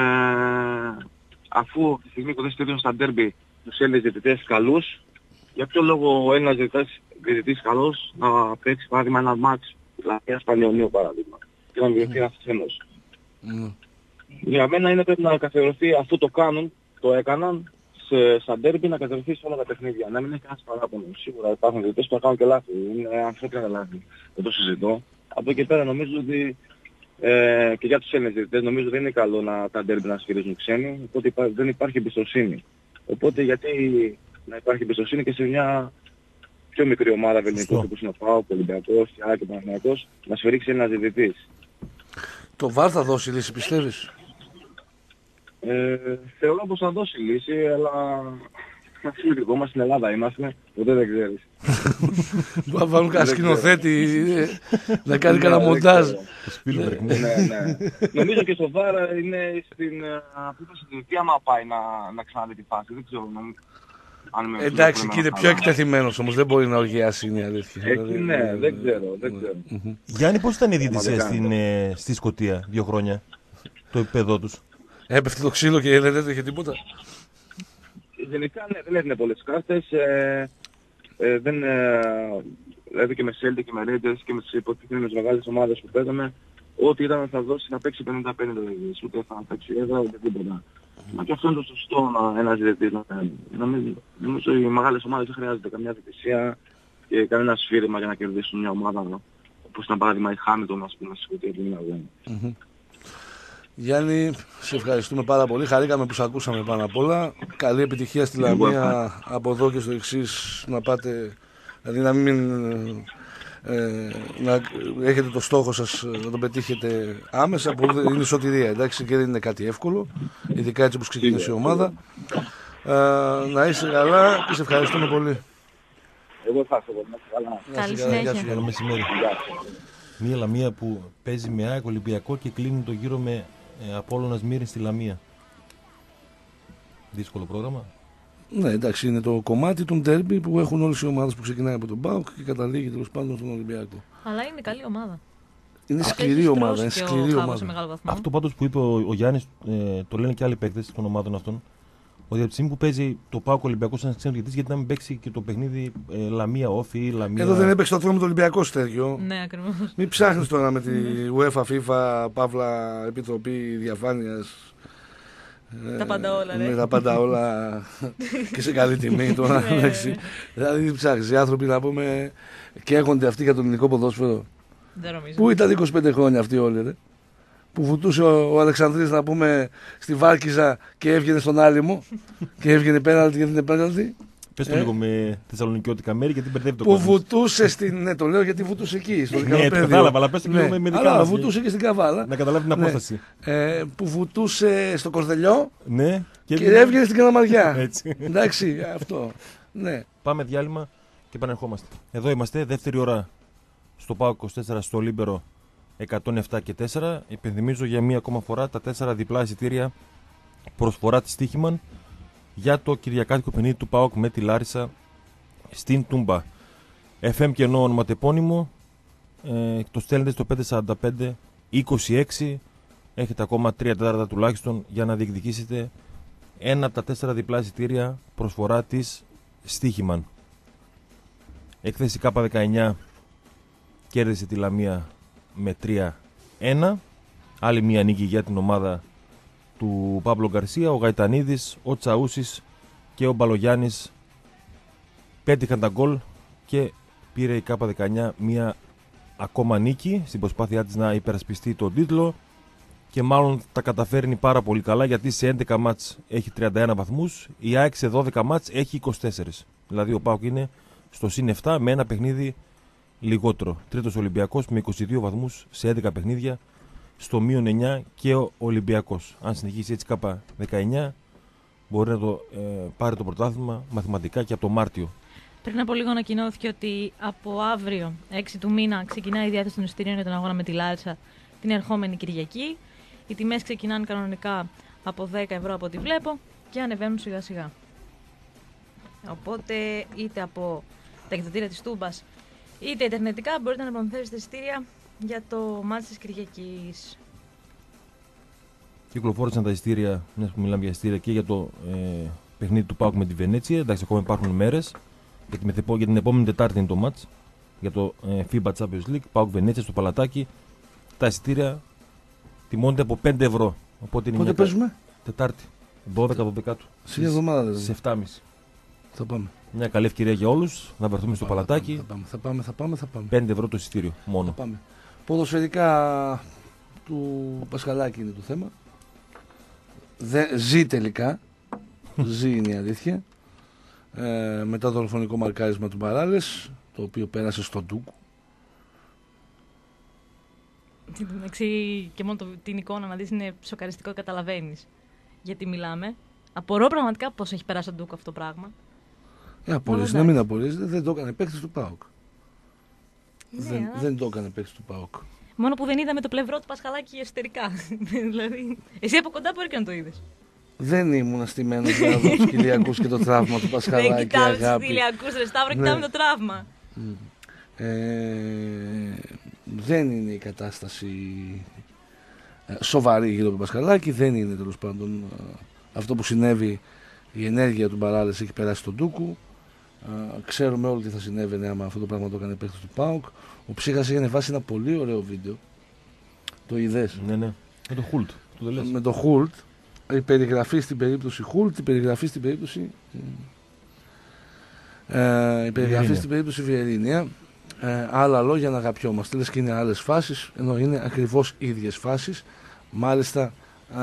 E: αφού τη στιγμή που δεν στηρίζουν στα ντέρμπι τους Έλληνες διαιτητές καλούς, για ποιο λόγο ο Έλληνας διαιτητής καλός να παίξει παράδειγμα ένα μάτς Λαμίας Πανιωνίου παράδειγμα και να μιληθεί ένας ξένος? Για μένα είναι πρέπει να καθιερωθεί, αφού το κάνουν, το έκαναν στα ντέρμπι, να καθιερωθεί σε όλα τα παιχνίδια. Να μην έχει κανένας παράπονο. Σίγουρα υπάρχουν διαιτητές που θα κάνουν και λάθη. Είναι ανθρώπινα λάθη. Δεν το συζητώ. Από εκεί πέρα νομίζω ότι και για τους Έλληνες διαιτητές νομίζω δεν είναι καλό τα ντέρμπι να σφυρίζουν ξένοι. Οπότε δεν υπάρχει εμπιστοσύνη. Οπότε γιατί να υπάρχει εμπιστοσύνη και σε μια πιο μικρή ομάδα ελληνικού όπως είναι ο ΠΑΟΚ, ο Ολυμπιακός, η ΑΕΚ και ο Παναθηναϊκός, να σφυρίξει ένας διαιτητής?
C: Το ΒΑΡ θα δώσει λύση, πιστεύεις?
E: Θεωρώ πως θα δώσει λύση, αλλά δικό μας στην Ελλάδα είμαστε, ποτέ δεν ξέρεις.
C: Θα βάλουν κανένα σκηνοθέτη να κάνει κανένα μοντάζ.
E: Ναι. Νομίζω και στο ΒΑΡ είναι στην απόφαση του άμα πάει να ξαναδεί τη φάση. Δεν ξέρω.
C: Εντάξει, και είναι πιο εκτεθειμένος όμως, δεν μπορεί να οργιάσει, είναι η αλήθεια.
E: Ναι, δεν ξέρω.
A: Γιάννη, πώς ήταν η διαιτησία στη Σκωτία 2 χρόνια, το επίπεδό τους?
C: Έπεφτε το ξύλο και δεν έτρεχε τίποτα?
E: Γενικά ναι, δεν έδινε πολλές κάρτες. Δηλαδή και με Celtic και με Rangers και με τις υποτίθεμες μεγάλες ομάδες που παίζαμε, ό,τι ήταν θα δώσει να παίξει 50-50 δηλαδή. Ούτε θα παίξει έδρα ούτε τίποτα. Μα και αυτό είναι το σωστό ένας διαιτητής να κάνει. Νομίζω οι μεγάλες ομάδες δεν χρειάζεται καμιά διαιτησία και κανένα σφύριγμα για να κερδίσουν μια ομάδα. Όπως ήταν παράδειγμα η Χάμιλτον, ας πούμε, στη Σκωτία που είναι αγώνα.
C: Γιάννη, σε ευχαριστούμε πάρα πολύ. Χαρήκαμε που σε ακούσαμε πάνω απ' όλα. Καλή επιτυχία στη Λαμία από εδώ και στο εξής. Να πάτε, δηλαδή να μην να έχετε το στόχο σας να τον πετύχετε άμεσα, που είναι σωτηρία, εντάξει, και δεν είναι κάτι εύκολο, ειδικά έτσι όπως ξεκίνησε η ομάδα. Να είσαι καλά και σε ευχαριστούμε πολύ.
E: Εγώ θα είσαι καλά.
B: Καλή συνέχεια.
A: Καλό μεσημέρι. Μια Λαμία που παίζει με ΑΕΚ Ολυμπιακό και κλείνει το γύρο με Απόλλωνας Μύρινς στη Λαμία. Δύσκολο πρόγραμμα.
C: Ναι, εντάξει, είναι το κομμάτι των ντέρμπι που έχουν όλες οι ομάδες που ξεκινάει από τον ΠΑΟΚ και καταλήγει τέλος πάντων στον Ολυμπιακό.
B: Αλλά είναι καλή ομάδα.
C: Είναι σκληρή ομάδα.
A: Αυτό πάντως που είπε ο Γιάννης, το λένε και άλλοι παίκτες των ομάδων αυτών, ότι από τη στιγμή που παίζει το ΠΑΟΚ Ολυμπιακό σαν ξένος διαιτητής, γιατί να μην παίξει και το παιχνίδι Λαμία Όφη ή Λαμία.
C: Εδώ δεν έπαιξε το θέμα με το Ολυμπιακό, Στέργιο.
B: Ναι, ακριβώς.
C: Μην ψάχνεις τώρα με τη UEFA, FIFA, Παύλα, Επιτροπή Διαφάνειας.
B: Τα πάντα όλα,
C: με τα πάντα όλα και σε καλή τιμή τώρα. Δηλαδή ψάχνεις οι άνθρωποι να πούμε και έχονται αυτοί για το ελληνικό ποδόσφαιρο.
B: Δεν νομίζω.
C: Πού ήταν 25 χρόνια αυτοί όλοι, ρε? Που βουτούσε ο Αλεξανδρής να πούμε στη Βάρκιζα και έβγαινε στον Άλυμο και έβγαινε πέναλτι γιατί είναι πέναλτι.
A: Πες το λίγο με θεσσαλονικιώτικα μέρη γιατί μπερδεύει το
C: κόσμο. Που βουτούσε στην. Ναι, το λέω γιατί βουτούσε εκεί. Στο
A: ναι, το κατάλαβα, αλλά πες το λίγο με δικά
C: μας. Βουτούσε και στην Καβάλα.
A: Να καταλάβει την απόσταση.
C: Που βουτούσε στο Κορδελιό
A: ναι,
C: και έβγαινε στην Καλαμαριά.
A: Έτσι.
C: Εντάξει, αυτό. Ναι.
A: Πάμε διάλειμμα και επανερχόμαστε. Εδώ είμαστε, δεύτερη ώρα στο ΠΑΟΚ 24 στο Λίμπερο 107 και 4. Υπενθυμίζω για μία ακόμα φορά τα 4 διπλά εισιτήρια προσφορά της Στίχημαν για το Κυριακάτικο παιχνίδι του ΠΑΟΚ με τη Λάρισα στην Τούμπα. FM και ενώ ονοματεπώνυμο, το στέλνετε στο 545 26. Έχετε ακόμα 3 τέταρτα τουλάχιστον για να διεκδικήσετε ένα από τα 4 διπλά εισιτήρια προσφορά της Στίχημαν. Έκθεση K19 κέρδισε τη Λαμία με 3-1. Άλλη μία νίκη για την ομάδα του Παύλο Γκαρσία. Ο Γαϊτανίδης, ο Τσαούσης και ο Μπαλογιάννης πέτυχαν τα γκολ και πήρε η K19 μία ακόμα νίκη στην προσπάθειά της να υπερασπιστεί τον τίτλο και μάλλον τα καταφέρνει πάρα πολύ καλά, γιατί σε 11 μάτς έχει 31 βαθμούς, η ΑΕΚ σε 12 μάτς έχει 24. Δηλαδή ο ΠΑΟΚ είναι στο συν 7 με ένα παιχνίδι λιγότερο. Τρίτος Ολυμπιακός με 22 βαθμούς σε 11 παιχνίδια, στο μείον 9 και ο Ολυμπιακός. Αν συνεχίσει έτσι K19 μπορεί να το πάρει το πρωτάθλημα μαθηματικά και από το Μάρτιο.
B: Πριν από λίγο ανακοινώθηκε ότι από αύριο, 6 του μήνα, ξεκινάει η διάθεση των εισιτήριων για τον αγώνα με τη Λάρισα την ερχόμενη Κυριακή. Οι τιμές ξεκινάνε κανονικά από 10 ευρώ από ό,τι βλέπω και ανεβαίνουν σιγά σιγά. Οπότε είτε από τα εκδοτήρια της Τούμπας είτε ιντερνετικά μπορείτε να προμηθεύσετε εισιτήρια για το μάτς της Κυριακής.
A: Κυκλοφόρησαν τα εισιτήρια, μιας που μιλάμε για εισιτήρια, και για το παιχνίδι του ΠΑΟΚ με τη Βενέτσια. Εντάξει, ακόμα υπάρχουν μέρες. Για την επόμενη Τετάρτη είναι το μάτς για το FIBA Champions League. ΠΑΟΚ Βενέτσια στο Παλατάκι. Τα εισιτήρια τιμώνται από 5 ευρώ. Οπότε είναι
C: πότε παίζουμε?
A: Τετάρτη, 12-12.
C: Σε μια εβδομάδα δηλαδή.
A: Σε 7.30.
C: Θα πάμε.
A: Μια καλή ευκαιρία για όλους να βρεθούμε στο Παλατάκι.
C: Θα πάμε.
A: 5 ευρώ το εισιτήριο μόνο.
C: Θα πάμε. Ποδοσφαιρικά του Πασχαλάκη είναι το θέμα. Ζει τελικά. Ζει είναι η αλήθεια. Μετά το δολοφονικό μαρκάρισμα του Μπαράλες, το οποίο πέρασε στον Ντούκου.
B: Και μόνο την εικόνα να δεις είναι σοκαριστικό, καταλαβαίνεις γιατί μιλάμε. Απορώ πραγματικά πώς έχει περάσει τον Ντούκο αυτό το πράγμα.
C: Απορρίζει, να μην απορρίζετε, δεν το έκανε παίκτης του ΠΑΟΚ.
B: Ναι,
C: δεν το έκανε παίκτης του ΠΑΟΚ.
B: Μόνο που δεν είδαμε το πλευρό του Πασχαλάκη εσωτερικά. Δηλαδή, εσύ από κοντά μπορεί και να το είδες.
C: Δεν ήμουν στημένος για να δω τους κοιλιακούς και το τραύμα του Πασχαλάκη.
B: Δεν κοιτάμε τους κοιλιακούς, ρε Σταύρο, κοιτάμε το τραύμα.
C: Δεν είναι η κατάσταση σοβαρή γύρω από τον Πασχαλάκη. Δεν είναι τέλος πάντων αυτό που συνέβη. Η ενέργεια του Μπαράλες έχει περάσει στον Ντούκου. Ξέρουμε όλοι τι θα συνέβαινε άμα αυτό το πράγμα το έκανε παίκτης του ΠΑΟΚ. Ο Ψύχας είχε ανεβάσει ένα πολύ ωραίο βίντεο. Το είδες?
A: Ναι. Με το Χουλτ.
C: Με το Χουλτ. Η περιγραφή στην περίπτωση Χουλτ, η περιγραφή στην περίπτωση στην περίπτωση Βιερίνια. Άλλα λόγια να αγαπιόμαστε. Λες και είναι άλλες φάσεις, ενώ είναι ακριβώς ίδιες φάσεις. Μάλιστα,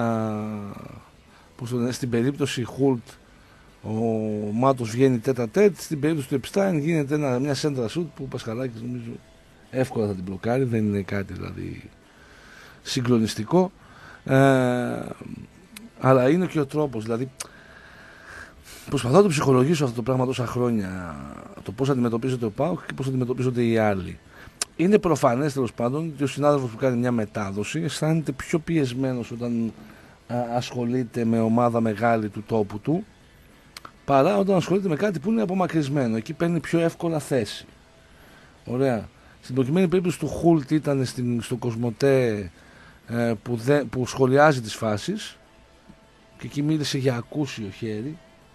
C: στην περίπτωση Χουλτ ο Μάτος βγαίνει τέτα-τέτ. Στην περίπτωση του Επστάιν γίνεται μια σέντρα σουτ που ο Πασχαλάκης νομίζω εύκολα θα την μπλοκάρει. Δεν είναι κάτι δηλαδή συγκλονιστικό. Αλλά είναι και ο τρόπος. Δηλαδή, προσπαθώ να το ψυχολογήσω αυτό το πράγμα τόσα χρόνια. Το πώς αντιμετωπίζεται ο ΠΑΟΚ και πώς αντιμετωπίζονται οι άλλοι. Είναι προφανές τέλος πάντων ότι ο συνάδελφος που κάνει μια μετάδοση αισθάνεται πιο πιεσμένος όταν ασχολείται με ομάδα μεγάλη του τόπου του, παρά όταν ασχολείται με κάτι που είναι απομακρυσμένο. Εκεί παίρνει πιο εύκολα θέση. Ωραία. Στην προκειμένη περίπτωση του Χουλτ ήταν στο Κοσμοτέ που σχολιάζει τις φάσεις και εκεί μίλησε για ακούσιο χέρι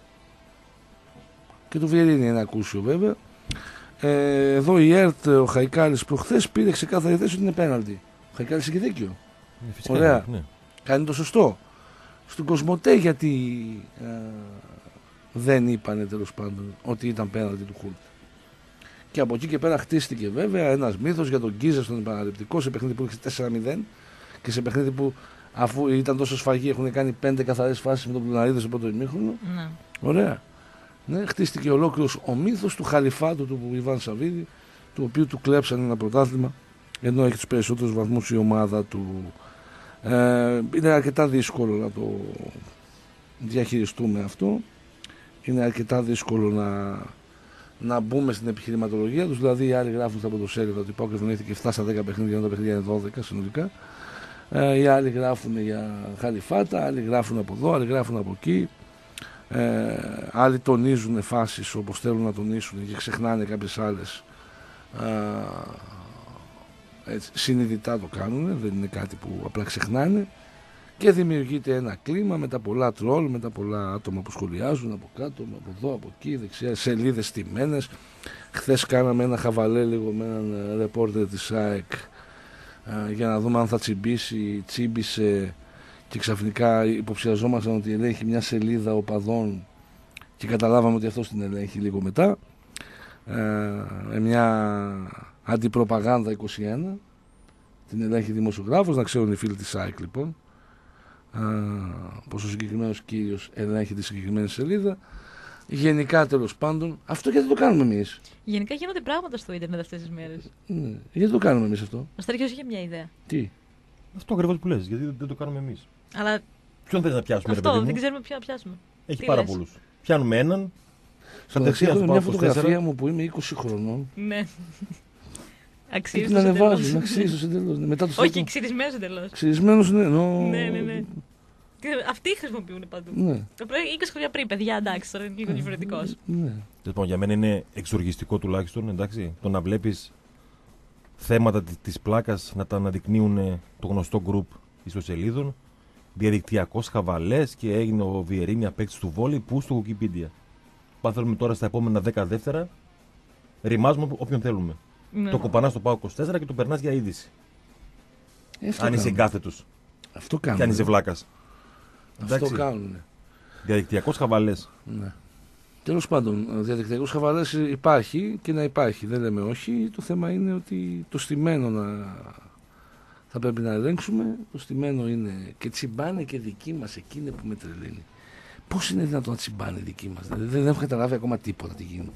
C: και το Βιερίνι είναι ακούσιο βέβαια. Εδώ η ΕΡΤ, ο Χαϊκάλης προχθές πήρε ξεκάθαρη θέση ότι είναι πέναλτι. Ο Χαϊκάλης έχει δίκιο. Ωραία. Ναι. Κάνει το σωστό. Στον Κοσμοτέ γιατί δεν είπανε τέλος πάντων ότι ήταν πέναλτι του Χουλτ. Και από εκεί και πέρα χτίστηκε βέβαια ένας μύθος για τον Γκίζα στον επαναληπτικό σε παιχνίδι που είχε 4-0 και σε παιχνίδι που αφού ήταν τόσο σφαγή έχουν κάνει 5 καθαρές φάσεις με τον Πλουναρίδη στο πρώτο ημίχρονο. Ναι. Ωραία. Ναι, χτίστηκε ολόκληρος ο μύθος του χαλιφάτου του Ιβάν Σαββίδη, του οποίου του κλέψαν ένα πρωτάθλημα ενώ έχει τους περισσότερους βαθμούς η ομάδα του. Είναι αρκετά δύσκολο να το διαχειριστούμε αυτό είναι αρκετά δύσκολο να μπούμε στην επιχειρηματολογία τους. Δηλαδή, οι άλλοι γράφουν στα πρωτοσέλιδα ότι η ΠΑΟΚ ευνοήθηκε 7 στα 10 παιχνίδια, ενώ τα παιχνίδια είναι 12 συνολικά. Οι άλλοι γράφουν για χαλιφάτα, άλλοι γράφουν από εδώ, άλλοι γράφουν από εκεί. Άλλοι τονίζουν φάσεις όπως θέλουν να τονίσουν και ξεχνάνε κάποιες άλλες. Έτσι, συνειδητά το κάνουν, δεν είναι κάτι που απλά ξεχνάνε, και δημιουργείται ένα κλίμα με τα πολλά τρόλ, με τα πολλά άτομα που σχολιάζουν από κάτω, από εδώ, από εκεί, δεξιά, σελίδες τιμμένες. Χθες κάναμε ένα χαβαλέ λίγο με έναν ρεπόρτερ της ΑΕΚ για να δούμε αν θα τσιμπήσει, τσίμπησε, και ξαφνικά υποψιαζόμασταν ότι ελέγχει μια σελίδα οπαδών και καταλάβαμε ότι αυτός την ελέγχει λίγο μετά. Μια αντιπροπαγάνδα 21, την ελέγχει δημοσιογράφος, να ξέρουν οι φίλοι της ΑΕΚ λοιπόν πως ο συγκεκριμένος κύριος ελέγχει τη συγκεκριμένη σελίδα. Γενικά, τέλος πάντων, αυτό γιατί το κάνουμε εμείς?
B: Γενικά γίνονται πράγματα στο ίντερνετ αυτές τις μέρες.
C: Ναι. Γιατί το κάνουμε εμείς αυτό?
B: Ο Στέργιος είχε μια ιδέα.
C: Τι?
A: Αυτό ακριβώς που λες, γιατί δεν το κάνουμε εμείς.
B: Αλλά
A: Ποιον θες να πιάσουμε, ρε
B: αυτό
A: παιδί μου?
B: δεν ξέρουμε ποιο να πιάσουμε.
A: Έχει
B: Τι
A: πάρα
B: λες?
A: πολλούς. Πιάνουμε έναν.
C: Κατευθείαν
A: στο
C: μια
A: ΠΑΟΚ 24.
C: φωτογραφία μου που είμαι 20 χρονών.
B: Ναι.
C: Και
B: Αξίζει
C: την ανεβάζουν, αξίζει εντελώς. Μετά το
B: Όχι, ξυρισμένος εντελώς.
C: ξυρισμένος, ναι.
B: Ναι. Αυτοί χρησιμοποιούν παντού.
C: Ναι.
B: Το πρωί 20 χρόνια πριν, παιδιά, εντάξει, τώρα είναι λίγο διαφορετικός.
C: Ναι.
A: Λοιπόν, για μένα είναι εξοργιστικό τουλάχιστον, εντάξει, το να βλέπεις θέματα της πλάκας να τα αναδεικνύουν το γνωστό γκρουπ ιστοσελίδων, διαδικτυακός χαβαλές, και έγινε ο Βιερίνια παίκτης του βόλεϊ που στο Wikipedia. Πάμε θέλουμε τώρα στα επόμενα 10 δεύτερα, ρημάζουμε όποιον θέλουμε.
B: Ναι.
A: Το κοπανάς στο ΠΑΟΚ 24 και το περνάς για είδηση. Αν είσαι εγκάθετος
C: Αυτό
A: και αν
C: κάνουν.
A: είσαι βλάκας.
C: Αυτό
A: Εντάξει.
C: κάνουν.
A: Διαδικτυακός χαβαλές.
C: Ναι. Τέλος πάντων, διαδικτυακούς χαβαλές υπάρχει και να υπάρχει. Δεν λέμε όχι. Το θέμα είναι ότι το στημένο θα πρέπει να ελέγξουμε. Το στημένο είναι και τσιμπάνε και δική μας, εκείνη που με τρελαίνει. Πώς είναι δυνατόν να τσιμπάνε δική μας? Δεν έχω καταλάβει ακόμα τίποτα τι γίνεται.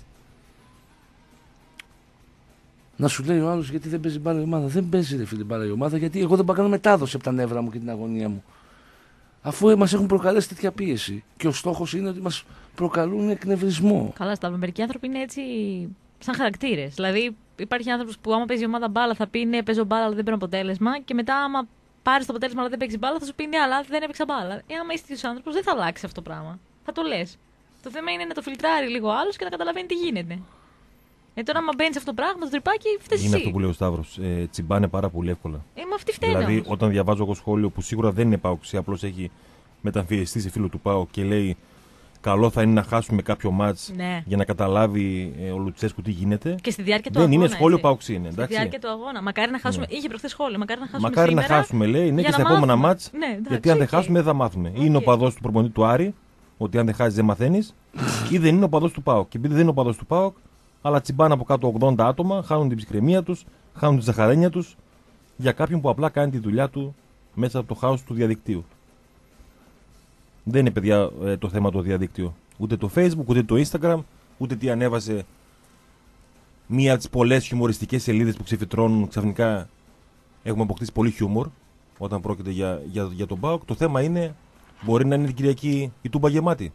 C: Να σου λέει ο άλλος γιατί δεν παίζει μπάλα η ομάδα. Δεν παίζει, ρε φίλε, μπάλα η ομάδα, γιατί εγώ δεν πάω να κάνω μετάδοση από τα νεύρα μου και την αγωνία μου. Αφού μας έχουν προκαλέσει τέτοια πίεση. Και ο στόχος είναι ότι μας προκαλούν εκνευρισμό.
B: Καλά, στα μερικοί άνθρωποι είναι έτσι σαν χαρακτήρες. Δηλαδή, υπάρχει άνθρωπος που άμα παίζει η ομάδα μπάλα θα πει ναι, παίζω μπάλα, αλλά δεν παίρνω αποτέλεσμα. Και μετά, άμα πάρει το αποτέλεσμα, αλλά δεν παίξει μπάλα, θα σου πει ναι, αλλά δεν έπαιξα μπάλα. Άμα είσαι τέτοιος άνθρωπος, δεν θα αλλάξει αυτό το πράγμα. Θα το λες. Το θέμα είναι να το φιλτράρει λίγο άλλο και να καταλαβαίνει τι γίνεται. Τώρα, άμα μπαίνει σε αυτό το πράγμα, το τρυπάκι, φταίει.
A: Είναι αυτό που λέει ο Σταύρος. Τσιμπάνε πάρα πολύ εύκολα.
B: Μα αυτή φταίνει.
A: Δηλαδή,
B: όμως.
A: όταν διαβάζω εγώ σχόλιο που σίγουρα δεν είναι ΠΑΟΚ, απλώς έχει μεταμφιεστεί σε φίλο του ΠΑΟΚ και λέει καλό θα είναι να χάσουμε κάποιο μάτς
B: Ναι.
A: για να καταλάβει ο Λουτσέσκου τι γίνεται.
B: Και στη διάρκεια του
A: δεν
B: αγώνα.
A: είναι σχόλιο
B: έτσι.
A: ΠΑΟΚ είναι.
B: Στη διάρκεια του αγώνα. Μακάρι να χάσουμε.
A: Ναι.
B: Είχε προχθές σχόλιο. Μακάρι να χάσουμε.
A: Μακάρι
B: σήμερα,
A: να χάσουμε, λέει, ναι,
B: για
A: και στα
B: να
A: επόμενα
B: μάθουμε.
A: μάτς.
B: Ναι, εντάξει,
A: γιατί αν δεν
B: okay.
A: χάσουμε, δεν θα μάθουμε.
B: Okay.
A: Είναι ο παδός του προπονητή του Άρη, ότι αν δεν χάσει, δεν μαθαίνει, ή δεν είναι ο παδός του ΠΑΟΚ. Και επειδή δεν είναι ο παδός του ΠΑΟΚ, αλλά τσιμπάνε από κάτω 80 άτομα, χάνουν την ψυχραιμία τους, χάνουν τη ζαχαρένια τους για κάποιον που απλά κάνει τη δουλειά του μέσα από το χάος του διαδικτύου. Δεν είναι, παιδιά, το θέμα το διαδίκτυο. Ούτε το Facebook, ούτε το Instagram, ούτε τι ανέβασε μία από τις πολλές χιουμοριστικές σελίδες που ξεφυτρώνουν. Ξαφνικά έχουμε αποκτήσει πολύ χιούμορ όταν πρόκειται για τον ΠΑΟΚ. Το θέμα είναι, μπορεί να είναι την Κυριακή η Τούμπα γεμάτη.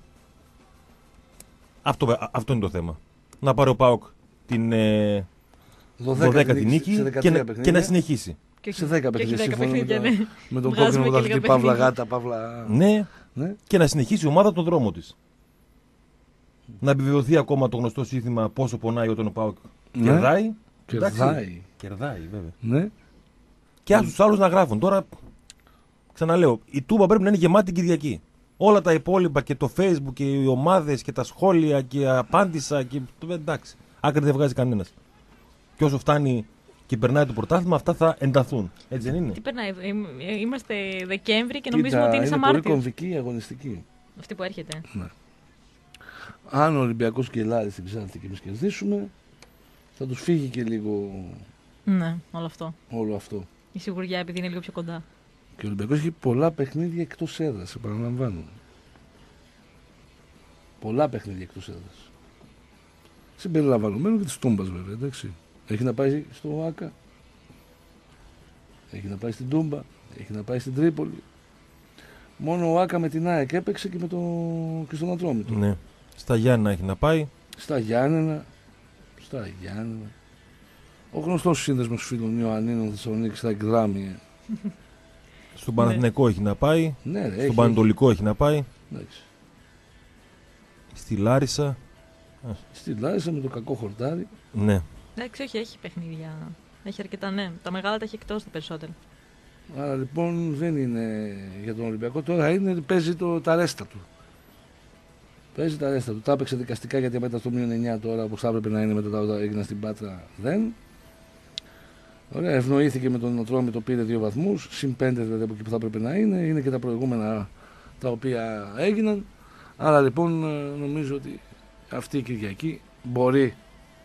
A: Αυτό είναι το θέμα. Να πάρει ο ΠΑΟΚ την 12η νίκη και να συνεχίσει.
C: Σε 10 παιχνίδια, συμφωνώ
B: ναι.
C: με τον
B: Βγάζουμε
C: κόκκινο
B: και
C: πρωταθλητή
B: λίγα
C: Παύλα
B: παιχνίδια.
C: Γάτα, Παύλα.
A: Ναι, και να συνεχίσει η ομάδα τον δρόμο της. Να επιβεβαιωθεί ακόμα το γνωστό σύνθημα πόσο πονάει όταν ο ΠΑΟΚ κερδάει.
C: Κερδάει.
A: Κερδάει, βέβαια.
C: Ναι.
A: Και ας τους άλλους να γράφουν. Τώρα, ξαναλέω, η Τούμπα πρέπει να είναι γεμάτη την Κυριακή. Όλα τα υπόλοιπα και το Facebook και οι ομάδες και τα σχόλια και απάντησα και. Εντάξει. Άκρη δεν βγάζει κανένας. Και όσο φτάνει και περνάει το πρωτάθλημα, αυτά θα ενταθούν. Έτσι δεν είναι?
B: Τι περνάει, είμαστε Δεκέμβρη και νομίζουμε ότι είναι σαν
C: πολύ
B: Μάρτιο.
C: κομβική η αγωνιστική.
B: Αυτή που έρχεται.
C: Ναι. Αν ο Ολυμπιακός και η Ελλάδα στην Ξάνθη και εμείς κερδίσουμε, θα τους φύγει και λίγο
B: Ναι, όλο αυτό.
C: όλο αυτό.
B: Η σιγουριά επειδή είναι λίγο πιο κοντά.
C: Και ο Ολυμπιακός έχει πολλά παιχνίδια εκτός έδρας, επαναλαμβάνω. Πολλά παιχνίδια εκτός έδρας. Συμπεριλαμβανομένου και της Τούμπας, βέβαια, εντάξει. Έχει να πάει στο ΆΚΑ, έχει να πάει στην Τούμπα, έχει να πάει στην Τρίπολη. Μόνο ο ΆΚΑ με την ΑΕΚ έπαιξε και, και στον Ατρόμητο.
A: Ναι. Στα Γιάννενα έχει να πάει.
C: Στα Γιάννενα. Ο γνωστός σύνδεσμος φίλων Ιωαννίνων Θεσσαλονίκης στα εκδράμια.
A: Στον Παναθηναϊκό έχει να πάει.
C: Ναι, ρε,
A: Στον Πανετολικό έχει να πάει.
C: Εντάξει.
A: Στη Λάρισα.
C: Στη Λάρισα με το κακό χορτάρι.
A: Ναι.
B: Εντάξει, όχι, έχει παιχνίδια. Έχει αρκετά, ναι. Τα μεγάλα τα έχει εκτός τα περισσότερα.
C: Άρα λοιπόν δεν είναι για τον Ολυμπιακό. Τώρα παίζει τα ρέστα του. Τα έπαιξε δικαστικά γιατί μετά στο -9 τώρα, όπως θα έπρεπε να είναι μετά τα έγιναν στην Πάτρα, δεν. Ωραία, ευνοήθηκε με τον Ατρόμητο, πήρε 2 βαθμούς, συν 5 δηλαδή από εκεί που θα έπρεπε να είναι. Είναι και τα προηγούμενα τα οποία έγιναν. Άρα λοιπόν νομίζω ότι αυτή η Κυριακή μπορεί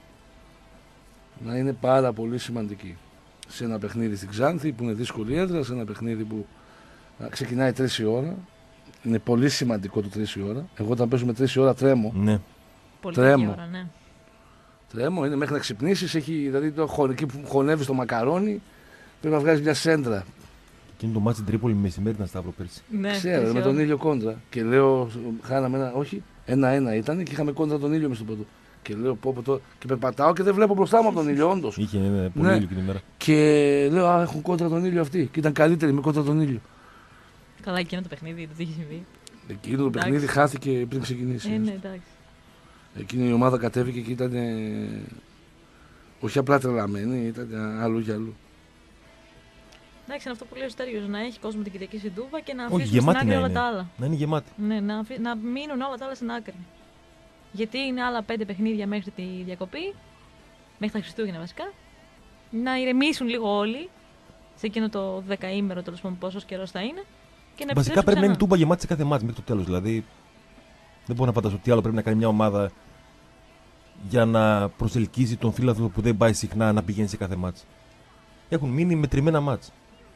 C: να είναι πάρα πολύ σημαντική. Σε ένα παιχνίδι στην Ξάνθη που είναι δύσκολη έδρα, σε ένα παιχνίδι που ξεκινάει 3 η ώρα. Είναι πολύ σημαντικό το 3 η ώρα. Εγώ όταν παίζουμε 3 η ώρα τρέμω.
A: Ναι.
B: Πολύ
C: Τρέμω.
B: ώρα, ναι.
C: Τρέμω, είναι μέχρι να ξυπνήσεις. Έχει δηλαδή εκεί που χωνεύεις το μακαρόνι, πρέπει να βγάζεις μια σέντρα.
A: Εκείνο το μάτσι Τρίπολη μεσημέρι να Σταύρο πέρσι.
B: Ναι,
C: Ξέρω, με τον ήλιο κόντρα. Και λέω, χάναμε ένα, όχι, 1-1 ήταν και είχαμε κόντρα τον ήλιο μες στον πόντο. Και λέω, πω τώρα. Και περπατάω και δεν βλέπω μπροστά μου από τον ήλιο, όντως.
A: Είχε πολύ ήλιο την ημέρα.
C: Και λέω, έχουν κόντρα τον ήλιο αυτοί. Και ήταν καλύτεροι με κόντρα τον ήλιο.
B: Καλά, εκείνο το παιχνίδι, το τι είχε συμβεί.
C: Εκείνο το παιχνίδι χάθηκε πριν ξεκινήσει.
B: Ναι, εντάξει.
C: Εκείνη η ομάδα κατέβηκε και ήταν όχι απλά τρελαμένη, ήταν αλλού για αλλού.
B: Εντάξει, είναι αυτό που λέει ο Στέργιος, να έχει κόσμο την Κυριακή στην Τούμπα και να
A: Όχι,
B: αφήσουν στην
A: γεμάτη
B: άκρη
A: να
B: όλα
A: είναι.
B: τα άλλα.
A: Να είναι γεμάτη.
B: Ναι, να μείνουν όλα τα άλλα στην άκρη. Γιατί είναι άλλα 5 παιχνίδια μέχρι τη διακοπή, μέχρι τα Χριστούγεννα βασικά. Να ηρεμήσουν λίγο όλοι σε εκείνο το 10ήμερο, τέλος πάντων, πόσο καιρό θα είναι. Και να
A: Βασικά πρέπει να είναι
B: ξανά.
A: Τούμπα γεμάτη σε κάθε μάτς μέχρι το τέλος. Δηλαδή δεν μπορώ να φανταστώ τι άλλο πρέπει να κάνει μια ομάδα για να προσελκύσει τον φίλαθλο που δεν πάει συχνά να πηγαίνει σε κάθε μάτς. Έχουν μείνει μετρημένα μάτς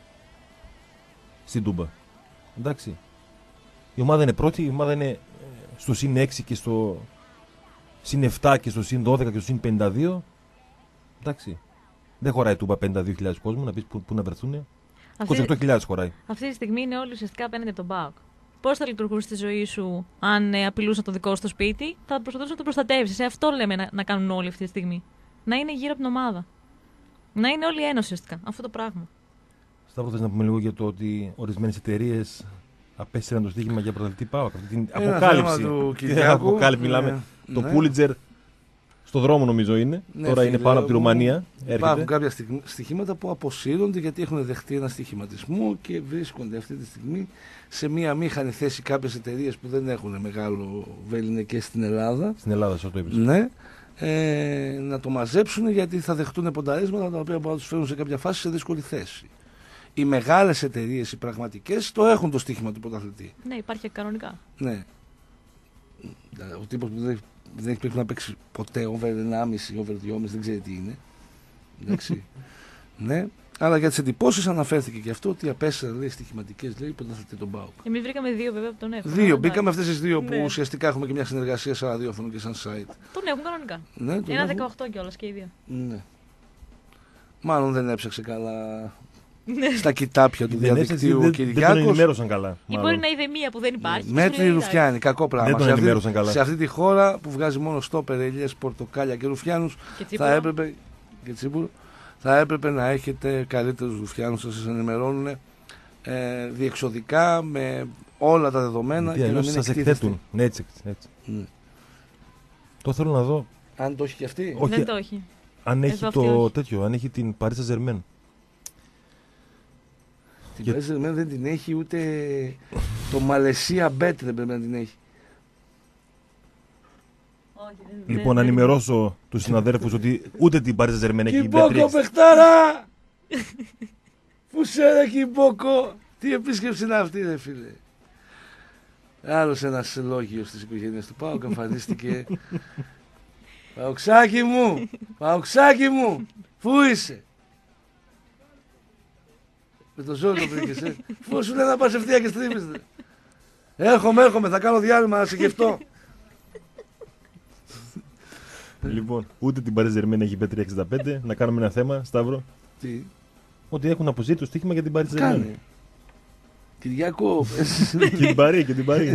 A: στην Τούμπα. Εντάξει. Η ομάδα είναι πρώτη, η ομάδα είναι στο συν 6 και στο συν 7 και στο συν 12 και στο συν 52. Εντάξει. Δεν χωράει Τούμπα 52.000 κόσμο, να πεις πού να βρεθούν. 28.000 χωράει.
B: Αυτή τη στιγμή είναι όλοι ουσιαστικά απέναντι από τον ΠΑΟΚ. Πώς θα λειτουργούσε τη ζωή σου αν απειλούσαν το δικό σου το σπίτι, θα προσπαθούσαν να το προστατεύσει. Σε αυτό λέμε να κάνουν όλοι αυτή τη στιγμή. Να είναι γύρω από την ομάδα. Να είναι όλοι ένωση ουσιαστικά. Αυτό το πράγμα.
A: Σταύρο, θες να πούμε λίγο για το ότι ορισμένες εταιρείες απέστειλαν το στοίχημα για πρωταθλητή ΠΑΟΚ. Αυτή την
C: Ένα
A: αποκάλυψη.
C: θέμα του
A: Τι
C: Κυριάκου,
A: αποκάλυψη μιλάμε. Το
C: ναι.
A: Πούλιτζερ στο δρόμο νομίζω είναι.
C: Ναι,
A: Τώρα είναι
C: φίλε
A: πάνω από τη
C: μου,
A: Ρουμανία.
C: Υπάρχουν
A: Έρχεται.
C: κάποια στοιχήματα που αποσύρονται γιατί έχουν δεχτεί ένα στοιχηματισμό και βρίσκονται αυτή τη στιγμή σε μία αμήχανη θέση κάποιες εταιρείες που δεν έχουν μεγάλο βέληνε και στην Ελλάδα.
A: Στην Ελλάδα, σας το είπες.
C: Ναι. Να το μαζέψουν γιατί θα δεχτούν πονταρίσματα τα οποία μπορούν να τους φέρουν σε κάποια φάση σε δύσκολη θέση. Οι μεγάλες εταιρείες, οι πραγματικές, το έχουν το στοίχημα του πρωταθλητή.
B: Ναι, υπάρχει κανονικά.
C: Ναι. Ο τύπος που δεν έχει πρέπει να παίξει ποτέ over 1,5, over 2,5, δεν ξέρει τι είναι. Εντάξει. Ναι. Αλλά για τις εντυπώσεις αναφέρθηκε και αυτό ότι απέσαιρε λέει στοιχηματικές λέει πρωταθλητή τον ΠΑΟΚ.
B: Εμείς βρήκαμε 2 βέβαια από τον Εύρο.
C: Δύο. Μπήκαμε αυτές τις 2 που
B: Ναι.
C: ουσιαστικά έχουμε και μια συνεργασία σαν ραδιόφωνο και σαν site.
B: Τον έχουν κανονικά.
C: Ναι, τον
B: Ένα
C: έχουμε.
B: 18 κιόλας και οι δύο.
C: Ναι. Μάλλον δεν έψαξε καλά
B: Ναι.
C: στα κοιτάπια του
A: Δεν
C: διαδικτύου ο
A: δεν τον
C: Κυριάκος.
A: ενημέρωσαν καλά.
B: Ή
A: μάλλον.
B: μπορεί να είδε μία που δεν υπάρχει. και σου
C: Μέτρη
B: λέει,
C: Ρουφιάνη, κακό πράγμα.
A: Δεν τον
C: Σε αυτή-
A: ενημέρωσαν καλά.
C: Σε αυτή τη χώρα που βγάζει μόνο στόπερ, ελιές, πορτοκάλια και ρουφιάνους,
B: Και
C: θα
B: τσίπουρο.
C: έπρεπε, και τσίπουρο, θα έπρεπε να έχετε καλύτερους ρουφιάνους να σας ενημερώνουν διεξοδικά με όλα τα δεδομένα
A: Γιατί
C: και να
A: αλλιώς
C: μην
A: σας
C: εκτίθεστε.
A: εκθέτουν. Ναι, έτσι.
C: Ναι.
A: Το θέλω να δω.
C: Αν το έχει και αυτή.
A: Όχι,
B: Δεν το έχει.
A: αν έχει
B: αυτή
A: το
B: όχι.
A: τέτοιο, αν έχει την Paris Saint-Germain.
C: Την
A: Και-
C: Paris Saint-Germain δεν την έχει ούτε το Μαλαισία Bet δεν πρέπει να την έχει.
B: Όχι,
A: Λοιπόν, να ενημερώσω τους συναδέλφους ότι ούτε την Paris Saint-Germain έχει
C: Κιμπόκο
A: Bet3.
C: παιχτάρα! Πού σε ρε Κιμπόκο! Τι επίσκεψη είναι αυτή ρε φίλε. Άλλος ένας λόγιος της οικογένειας του Πάουκ εμφανίστηκε. Παοξάκι μου! Παοξάκι μου! Πού είσαι! Με το ζώο το βρήκες, Πού σου λέει να πας ευθεία και στρίβεις, ρε. Έρχομαι, θα κάνω διάλειμμα να σε γευτώ.
A: Λοιπόν, ούτε την Paris Saint-Germain έχει Bet365. Να κάνουμε ένα θέμα, Σταύρο.
C: Τι,
A: Ότι έχουν αποσύρει το στοίχημα για την Paris Saint-Germain.
C: κάνει. Κυριάκο.
A: Και την Παρή, και την Παρή.